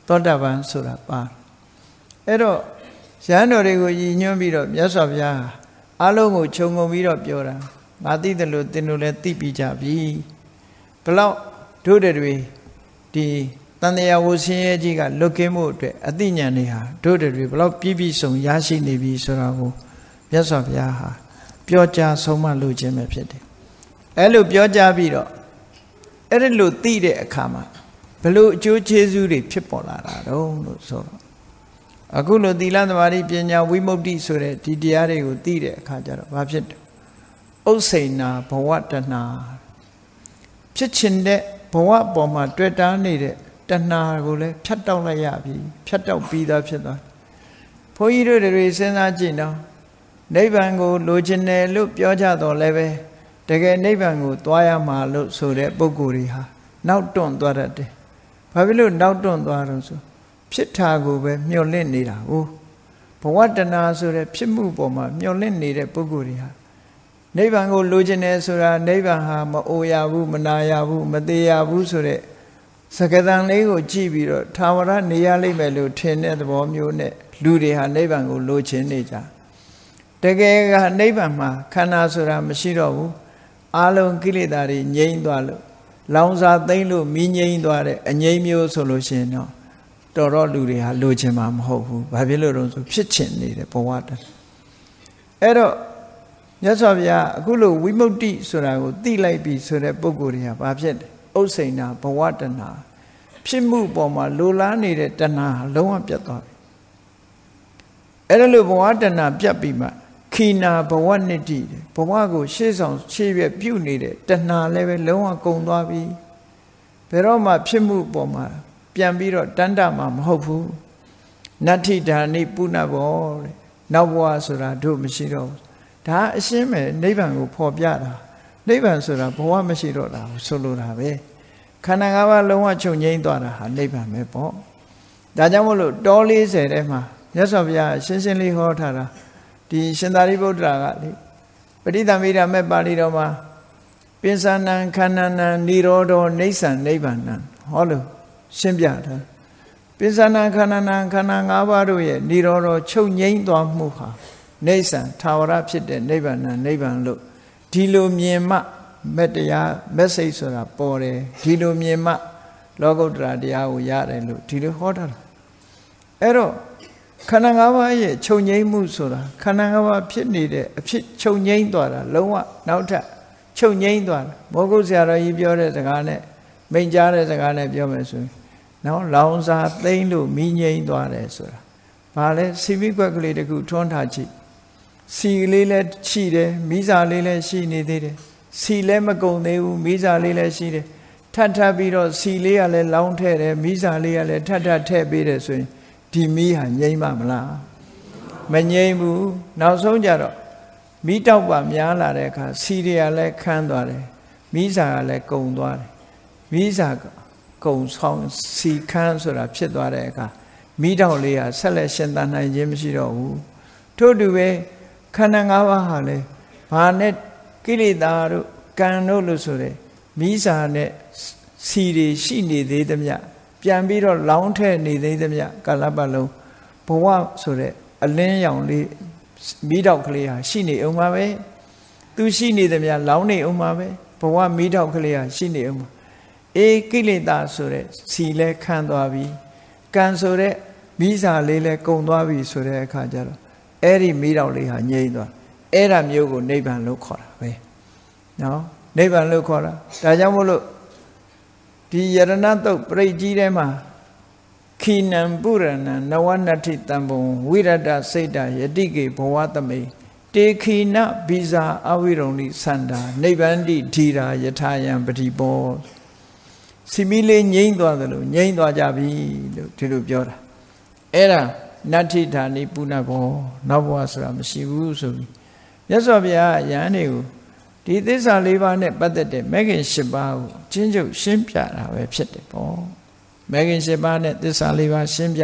A: သောတာပန်ဆိုတာပါအဲ့တော့ရဟန်းတော်တွေကိုရည်ညွှန်းပြီးတော့မြတ်စွာဘုရားအလုံးကိုခြုံငုံပြီးတော့ပြောတာငါသိတယ်လို့သင်တို့လည်းသိပြီးကြပြီဘလောက်တို့တွေဒီတန်တရားဝဆင်းရဲကြီးကလွတ်ကင်းမှုအတွက်အသိဉာဏ်တွေဟာတို့တွေဘလောက်ပြည့်ပြည့်စုံရရှိနေပြီဆိုတာကိုမြတ်စွာဘုရားဟာပြောကြားဆုံးမလိုခြင်းပဲဖြစ်တယ်အဲ့လိုပြောကြားပြီးတော့အဲ့ဒီလိုသိတဲ့အခါမှာဘလို့အကျိုးကျေးဇူးတွေဖြစ်ပေါ်လာတာတော့လို့ဆိုတော့အခုလိုသီလသမာဓိပညာဝိမု ക്തി ဆိုတဲ့ဒီတရားတွေကိုသိတဲ့အခါကျတော့ဘာဖြစ်တယ်ဥစ္စေနာဘဝတဏှာဖြစ်ချင်တဲ့ဘဝပေါ်မှာတွေ့တာနေတဲ့တဏှာကိုလည်းဖြတ်တောက်လိုက်ရပြီဖြတ်တောက်ပြီးသားဖြစ်သွားဘုန်းကြီးတို့တွေစဉ်းစားကြည့်နော်နိဗ္ဗာန်ကိုလိုချင်တယ်လို့ပြောကြတော့လည်းပဲတကယ်နိဗ္ဗာန်ကိုသွားရမှာလို့ဆိုတဲ့ပုဂ္ဂိုလ်တွေဟာနောက်တွန့်သွားတတ်တယ်ဘာဖြစ်လို့နောက်တွန့်သွားတော့ဆိုဖြစ်တာကိုပဲမျှော်လင့်နေတာဟုတ်ဘဝတဏှာဆိုတဲ့ဖြစ်မှုပေါ်မှာမျှော်လင့်နေတဲ့ပုဂ္ဂိုလ်တွေဟာနိဗ္ဗာန်ကိုလိုချင်တယ်ဆိုတာနိဗ္ဗာန်ဟာမအိုရဘူးမနာရဘူးမသေးရဘူးဆိုတဲ့စကားသံလေးကိုကြည့်ပြီးတော့သာဝရနေရလိမ့်မယ်လို့ထင်တဲ့သဘောမျိုးနဲ့လူတွေဟာနိဗ္ဗာန်ကိုလိုချင်နေကြတကယ်ကနိဗ္ဗာန်မှာခန္ဓာဆိုတာမရှိတော့ဘူးအလုံးကိလေသာတွေငြိမ်းသွားလို့လောင်စာသိမ့်လို့မီးငြိမ်းသွားတဲ့အငြိမ်းမျိုးဆိုလို့ရှိရင်တော့တော်တော်လူတွေဟာလိုချင်မှာမဟုတ်ဘူးဘာဖြစ်လို့လဲဆိုဖြစ်ချင်နေတဲ့ဘဝတည်းအဲ့တော့မြတ်စွာဘုရားအခုလိုဝိမု ക്തി ဆိုတာကိုသိလိုက်ပြီဆိုတဲ့ပုဂ္ဂိုလ်တွေကဘာဖြစ်လဲဥစ္စေနာဘဝတဏှာဖြစ်မှုပေါ်မှာလိုလားနေတဲ့တဏှာလုံးဝပြတ်သွားပြီအဲ့ဒါလို့ဘဝတဏှာပြတ်ပြီးမှခိနာဘဝနိတ္တိဘဝကိုရှေ့ဆောင်ရှေ့ပြပြုတ်နေတဲ့တဏှာလည်းပဲလုံးဝကုန်သွားပြီဘယ်တော့မှဖြစ်မှုပေါ်မှာပြန်ပြီးတော့တန်တမှာမဟုတ်ဘူးနတ္ထိဓာနိပုဏ္ဏဘောတဲ့နောက်ဘဝဆိုတာတို့မရှိတော့ဘူးဒါအရှင်းပဲနိဗ္ဗာန်ကိုဖော်ပြတာနိဗ္ဗာန်ဆိုတာဘဝမရှိတော့တာဆိုလိုတာပဲခန္ဓာ၅ပါးလုံးဝချုပ်ငြိမ်းသွားတာဟာနိဗ္ဗာန်ပဲပေါ့ဒါကြောင့်မို့လို့တော40ထဲမှာမြတ်စွာဘုရားရှင်းရှင်းလေးဟောထားတာဒီရှင်သာရိပုတ္တရာကလေပဋိသမိဓမ္မေပါဠိတော်မှာပိဿနံခန္ဓာနံនិရောဓောနိစ္စံနိဗ္ဗာန်ဟောလို့ရှင်းပြတာပိဿနံခန္ဓာနံခန္ဓာ၅ပါးတို့ရဲ့និရောဓောချုပ်ငြိမ်းသွားမှုဟာနိစ္စံထာဝရဖြစ်တဲ့နိဗ္ဗာန်နိဗ္ဗာန်လို့ဒီလိုမြင်မှမတရားမက်စိတ်ဆိုတာပေါ်တယ်ဒီလိုမြင်မှလောကုတ္တရာတရားကိုရတယ်လို့ဒီလိုဟောထားတာအဲ့တော့ခန္ဓာ၅ပါးရဲ့ချုပ်ငြိမ်းမှုဆိုတာခန္ဓာ၅ပါးဖြစ်နေတဲ့အဖြစ်ချုပ်ငြိမ်းသွားတာလုံးဝနောက်ထပ်ချုပ်ငြိမ်းသွားတာမောဂုတ်ဆရာတော်ကြီးပြောတဲ့စကားနဲ့မိန့်ကြားတဲ့စကားနဲ့ပြောမယ်ဆိုရင်နော်လောင်စာသိမ့်လို့မိငြိမ်းသွားတယ်ဆိုတာဘာလဲစီမိကွက်ကလေးတခုထွန်းထားကြည့်စီလေးလည်းရှိတယ်မိစာလေးလည်းရှိနေသေးတယ်စီလည်းမကုန်သေးဘူးမိစာလေးလည်းရှိတယ်ထပ်ထပ်ပြီးတော့စီလေးကလည်းလောင်းထဲတယ်မိစာလေးကလည်းထပ်ထပ်ထည့်ပေးတယ်ဆိုရင်ဒီမီးဟာငြိမ်းပါမလားမငြိမ်းဘူးနောက်ဆုံးကြတော့မီးတောက်ပါများလာတဲ့အခါစီတွေကလည်းခန်းသွားတယ်မိစာကလည်းကုန်သွားတယ်မိစာကုံဆောင်စီခန်းဆိုတာဖြစ်သွားတဲ့အခါမိတောက်လေးဟာဆက်လက်ရှင်သန်နိုင်ခြင်းမရှိတော့ဘူးထို့တူပဲခန္ဓာ၅ပါးဟာလေဘာနဲ့ကိလေသာတို့ကံတို့လို့ဆိုတဲ့မိစာနဲ့စီတွေရှိနေသေးသမျှပြန်ပြီးတော့လောင်းထဲနေသေးသမျှကာလပတ်လုံးဘဝဆိုတဲ့အလင်းရောင်လေးမိတောက်ကလေးဟာရှိနေအောင်ပါပဲသူရှိနေသမျှလောင်းနေအောင်ပါပဲဘဝမိတောက်ကလေးဟာရှိနေအောင်ပါအေးကိလေသာဆိုတဲ့စီလဲခန်းသွားပြီကံဆိုတဲ့မိစာလေးလဲကုံသွားပြီဆိုတဲ့အခါကျတော့အဲ့ဒီမိတောက်လေးဟာငြိမ့်သွားအဲ့ဒါမျိုးကိုနိဗ္ဗာန်လို့ခေါ်တာပဲနော်နိဗ္ဗာန်လို့ခေါ်တာဒါကြောင့်မို့လို့ဒီယရဏတုတ်ပြိကြီးထဲမှာခိနံပုရဏံနဝနတ္ထိတံပုံဝိရတစိတ်တယတိကေဘဝသမိတေခိနဘိဇာအဝိရုံလိသန္တာနိဗ္ဗန္တိဓိရာယထာယံပတိဘောစီမီလေးငြိမ့်သွားတယ်လို့ငြိမ့်သွားကြပြီလို့ဒီလိုပြောတာအဲ့ဒါနတ္ထိဌာနိပုဏ္ဏဘောနောက်ဘဝဆိုတာမရှိဘူးဆိုပြီးမြတ်စွာဘုရားယဟန်တွေကိုဒီသစ္စာ၄ပါးနဲ့ပတ်သက်တဲ့မဲခင်၈ပါးကိုချင်းချုပ်ရှင်းပြတာပဲဖြစ်တယ်ပေါ့မဲခင်၈ပါးနဲ့သစ္စာ၄ပါးရှင်းပြ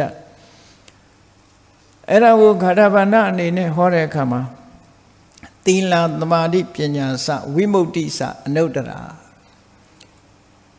A: အဲ့ဒါကိုခါရဗန္ဒအနေနဲ့ဟောတဲ့အခါမှာသီလသမာဓိပညာစဝိမု ക്തി စအနုတ္တရာ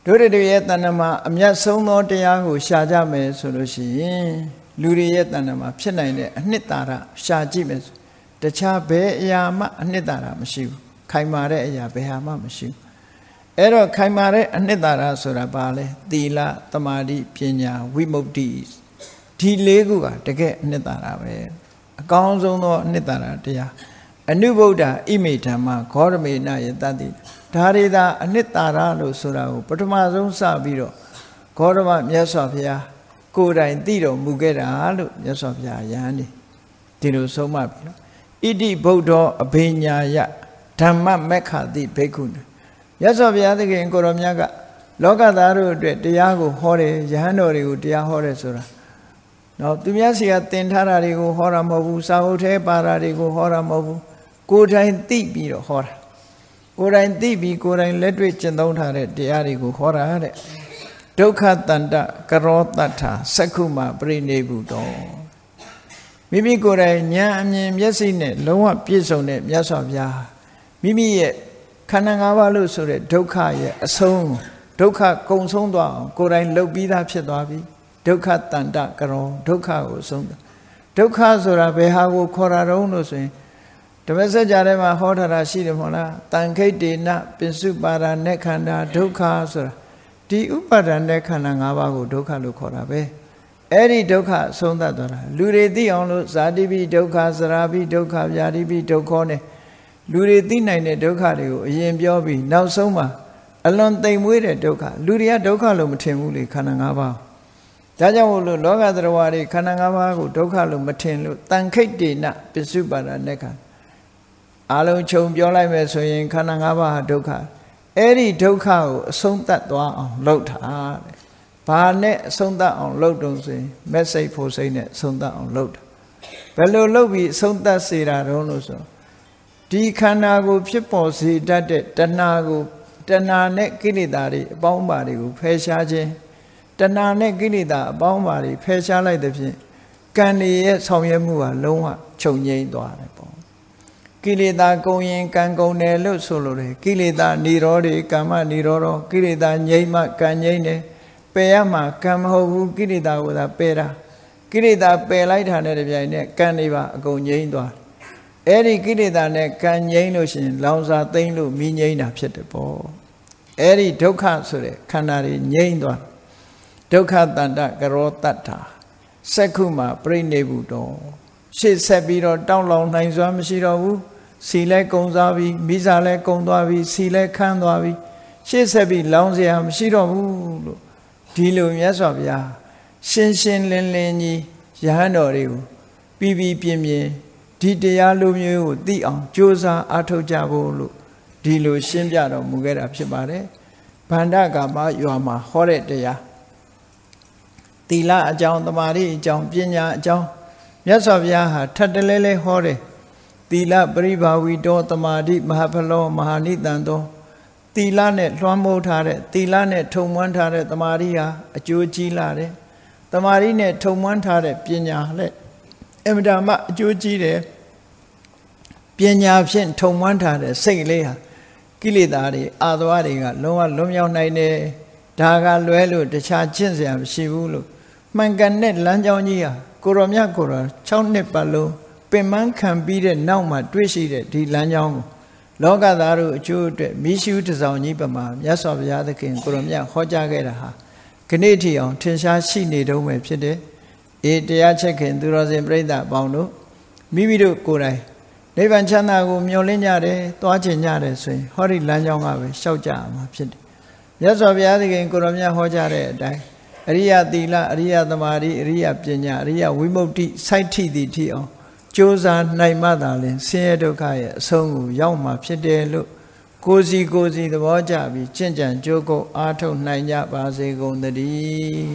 A: တို့တွေရဲ့တဏ္ဍမှာအမြတ်ဆုံးသောတရားကိုရှာကြမယ်ဆိုလို့ရှိရင်လူတွေရဲ့တဏ္ဍမှာဖြစ်နိုင်တဲ့အနှစ်သာရရှာကြည့်မယ်တခြားဘယ်အရာမှအနှစ်သာရမရှိဘူးခိုင်မာတဲ့အရာဘယ်ဟာမှမရှိဘူးအဲ့တော့ခိုင်မာတဲ့အနှစ်သာရဆိုတာဘာလဲသီလသမာဓိပညာဝိမု ക്തി ဒီလေးခုကတကယ်အနှစ်သာရပဲအကောင်းဆုံးသောအနှစ်သာရတရားအနုဗုဒ္ဓဣမိဓမ္မဂေါရမေနယတတိဒါရီသာအနှစ်သာရလို့ဆိုတာကိုပထမဆုံးစပြီးတော့ဂေါရမမြတ်စွာဘုရားကိုယ်တိုင်သိတော်မူခဲ့တာလို့မြတ်စွာဘုရားယဟန်ဒီလိုဆုံးမပြီးတော့ဣတိဗုဒ္ဓောအဘိညာယဓမ္မမက္ခတိဘိက္ခုနမြတ်စွာဘုရားသခင်ကိုရောမြတ်ကလောကသားတို့အတွက်တရားကိုဟောတယ်ယဟန်တော်တွေကိုတရားဟောတယ်ဆိုတာနော်သူများစီကသင်ထားတာတွေကိုဟောတာမဟုတ်ဘူးစာအုပ်ထဲပါတာတွေကိုဟောတာမဟုတ်ဘူးကိုယ်တိုင်သိပြီးတော့ဟောတာကိုယ်တိုင်သိပြီးကိုယ်တိုင်လက်တွေ့ကျင့်သုံးထားတဲ့တရားတွေကိုဟောတာတဲ့ဒုက္ခတန္တကရောတ္ထာစက္ခုမပရိနိဗ္ဗုတောမိမိကိုယ်တိုင်ဉာဏ်အမြင်မျက်စိနဲ့လုံးဝပြည့်စုံတဲ့မြတ်စွာဘုရားမိမိရဲ့ခန္ဓာ၅ပါးလို့ဆိုတဲ့ဒုက္ခရဲ့အဆုံးဒုက္ခကုံဆုံးသွားအောင်ကိုယ်တိုင်လှုပ်ပြီးသားဖြစ်သွားပြီဒုက္ခတန္တကရောဒုက္ခကိုဆုံးဒုက္ခဆိုတာဘယ်ဟာကိုခေါ်တာတုံးလို့ဆိုရင်ဓမ္မစကြာထဲမှာဟောထားတာရှိတယ်မဟုတ်လားတန်ခိတ်တေနပိစုပါဒနဲ့ခန္ဓာဒုက္ခဆိုတာဒီဥပါဒနဲ့ခန္ဓာ၅ပါးကိုဒုက္ခလို့ခေါ်တာပဲအဲ့ဒီဒုက္ခဆုံးသတ်သွားတာလူတွေသိအောင်လို့ဇာတိပိဒုက္ခသရာပိဒုက္ခဗျာတိပိဒုက္ခနဲ့လူတွေသိနိုင်တဲ့ဒုက္ခတွေကိုအရင်ပြောပြီးနောက်ဆုံးမှာအလွန်သိမ်မွေးတဲ့ဒုက္ခလူတွေကဒုက္ခလို့မထင်ဘူးလေခန္ဓာ၅ပါးဒါကြောင့်မို့လို့လောကသရဝါတွေခန္ဓာ၅ပါးကိုဒုက္ခလို့မထင်လို့တန်ခိတ်တေနပိစုပါဒနဲ့ခန္ဓာအလုံးခြုံပြောလိုက်မယ်ဆိုရင်ခန္ဓာ၅ပါးဟာဒုက္ခအဲ့ဒီဒုက္ခကိုအဆုံးသတ်သွားအောင်လုပ်တာတဲ့ဘာနဲ့အဆုံးသတ်အောင်လုပ်တုံးဆိုရင်မက်စိတ်ဖို့စိတ်နဲ့အဆုံးသတ်အောင်လုပ်တာဘယ်လိုလုပ်ပြီးအဆုံးသတ်စေတာတုံးလို့ဆိုဒီခန္ဓာကိုဖြစ်ပေါ်စေတတ်တဲ့တဏှာကိုတဏှာနဲ့ကိလေသာတွေအပေါင်းပါတွေကိုဖယ်ရှားခြင်းတဏှာနဲ့ကိလေသာအပေါင်းပါတွေဖယ်ရှားလိုက်တဲ့ဖြင့်ကံတွေရဲ့ဆောင်ရွက်မှုဟာလုံးဝချုပ်ငြိမ်းသွားတယ်ပေါ့ကိလေသာကုန်ရင်ကံကုန်တယ်လို့ဆိုလိုတယ်ကိလေသာនិရောဓေကမ္မនិရောဓောကိလေသာငြိမ်းမှကံငြိမ်းတယ်ပယ်ရမှာကံမဟုတ်ဘူးကိလေသာကိုသာပယ်တာကိလေသာပယ်လိုက်တာနဲ့တပြိုင်နက်ကံတွေပါအကုန်ငြိမ်းသွားအဲ့ဒီကိလေသာနဲ့ကံငြိမ်းလို့ရှိရင်လောင်စာသိမ့်လို့မိငြိမ်းတာဖြစ်တယ်ပေါ့အဲ့ဒီဒုက္ခဆိုတဲ့ခန္ဓာတွေငြိမ်းသွားဒုက္ခတန္တကရောတ္ထာစက္ခုမပရိနိဗ္ဗုတောရှေ့ဆက်ပြီးတော့တောင်းလောင်နိုင်စွာမရှိတော့ဘူးစီလဲကုံသွားပြီမိစာလဲကုံသွားပြီစီလဲခန်းသွားပြီရှေ့ဆက်ပြီးလောင်เสียမရှိတော့ဘူးလို့ဒီလိုမြတ်စွာဘုရားရှင်းရှင်းလင်းလင်းကြီးယဟန်တော်တွေကိုပြီးပြီးပြင်းပြင်းဒီတရားလိုမျိုးကိုသိအောင်ကြိုးစားအားထုတ်ကြဖို့လို့ဒီလိုရှင်းပြတော်မူခဲ့တာဖြစ်ပါတယ်ဗန္ဓကာမရွာမှာဟောတဲ့တရားသီလအကြောင်းသမာဓိအကြောင်းပညာအကြောင်းမြတ်စွာဘုရားဟာထပ်တလဲလဲဟောတယ်သီလပရိဘာဝီတောသမာဓိမဟာဖလောမဟာနိတံတောသီလနဲ့လွှမ်းမိုးထားတဲ့သီလနဲ့ထုံမွမ်းထားတဲ့သမာဓိဟာအကျိုးကြီးလာတယ်သမာဓိနဲ့ထုံမွမ်းထားတဲ့ပညာလည်းအမြဲတမ်းအကျိုးကြီးတယ်ပညာဖြင့်ထုံမွမ်းထားတဲ့စိတ်လေးဟာကိလေသာတွေအာသဝတွေကလုံးဝလွန်မြောက်နိုင်တယ်ဒါကလွဲလို့တခြားကျင့်စရာမရှိဘူးလို့မှန်ကန်တဲ့လမ်းကြောင်းကြီးဟာကိုရောမြတ်ကိုရော6နှစ်ပတ်လုံးပင်ပန်းခံပြီးတဲ့နောက်မှာတွေ့ရှိတဲ့ဒီလမ်းကြောင်းကိုလောကသားတို့အကျိုးအတွက်မိရှုတစောင်းကြီးပမာမြတ်စွာဘုရားသခင်ကိုရောမြတ်ဟောကြားခဲ့တာဟာခဏထိအောင်ထင်ရှားရှိနေတုံးပဲဖြစ်တယ်အေးတရားချက်ခင်သူတော်စင်ပြိဿအပေါင်းတို့မိမိတို့ကိုယ်တိုင်နိဗ္ဗာန်ချမ်းသာကိုမျှော်လင့်ကြတယ်တွားချင်ကြတယ်ဆိုရင်ဟောဒီလမ်းကြောင်းကပဲရှောက်ကြမှာဖြစ်တယ်မြတ်စွာဘုရားသခင်ကိုရောမြတ်ဟောကြားတဲ့အတိုင်းအရိယသီလအရိယသမာဓိအရိယပညာအရိယဝိမု ക്തി စိုက်ထိသည်ထိအောင်ကြိုးစားနိုင်မှသာလျှင်ဆင်းရဲဒုက္ခရဲ့အဆုံးကိုရောက်မှာဖြစ်တယ်လို့ကိုယ်စီသဘောကျပြီးကျင့်ကြံကြိုးကုပ်အားထုတ်နိုင်ကြပါစေကုန်သတည်း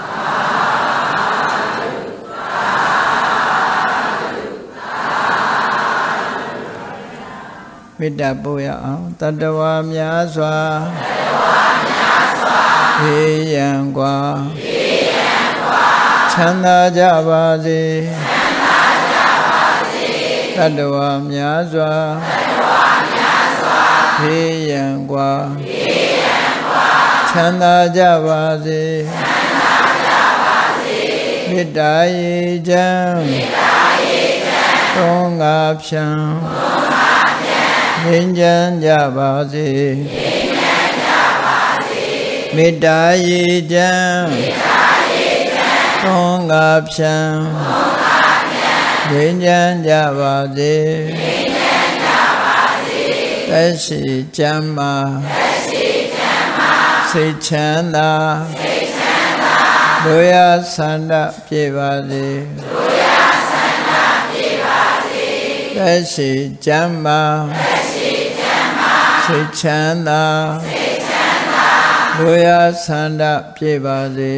A: မေတ္တာပို့ရအောင်တတဝါများစွာဘေးရန်กว่าချမ်းသာကြပါစေတတဝါများစွာဘေးရန်กว่าချချမ်းသာကြပါစေမေတ္တာရေချမ်းသုံးငါဖြံငြိမ်းချမ်းကြပါစေမေတ္တာရေချမ်းသုံးငါဖြံငြိမ်းချမ်းကြပါစေသက်ရှိချမ်းသာစိတ်ချမ်းသာတို့ရဆန္ဒပြေပါစေသက်ရှိချမ်းသာစိတ်ချမ်းသာတို့ရဆန္ဒပြေပါစေ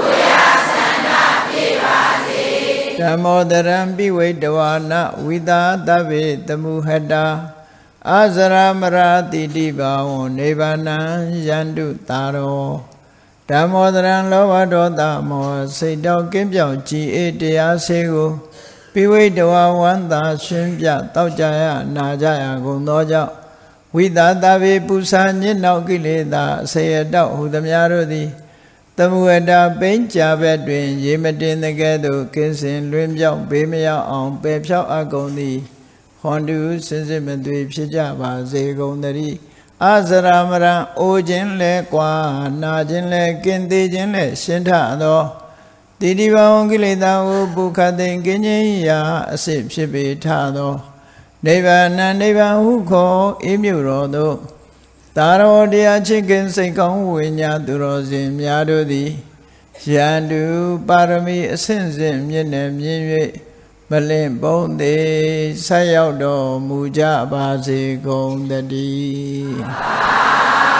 A: ဓမ္မောတရံပိဝိတဝါနဝိသာသဗ္ဗေတမုဟတာအာဇရမရာတိတိဘာဝံနိဗ္ဗာနံယန္တုတာရောဓမ္မောတရံလောဘဒေါသမောဟစိတ်တော်ကင်းပြောင်းကြည်အေးတရားစေကိုပိဝိတဝါဝန္တာရှင်ပြတောက်ကြရနာကြရကုန်သောကြောင့်ဝိသာသဗ္ဗေပု္ပ္ပာညစ်နောက်ကိလေသာအစေအတောက်ဟုသမျှတို့သည်တမုဝတ္တပိဉ္ကြဘက်တွင်ရေမတင်တဲ့ကဲ့သို့ကင်းစင်လွင်ပြောင်းဘေးမရောက်အောင်ပယ်ဖြောက်အပ်ကုန်သည်ဟွန်တုစင်စစ်မသွေဖြစ်ကြပါစေကုန်သတည်းအာဇရမရံအိုခြင်းလဲကွာနာခြင်းလဲကင်းသေးခြင်းလဲရှင်းထသောတိတိဘာဝကိလေသာဟုပုခတ်သိင်ကင်းခြင်းရာအစစ်ဖြစ်ပေထသောနိဗ္ဗာန်နိဗ္ဗာန်ဟုခေါ်အေးမြုတော်သို့သာရောတရားချစ်ခင်စိတ်ကောင်းဝိညာသူတော်စင်များတို့သည်ယန္တုပါရမီအစဉ်စဉ်မြင့်နေမြင့်၍မလင့်ပုံသေးဆက်ရောက်တော်မူကြပါစေကုန်သတည်း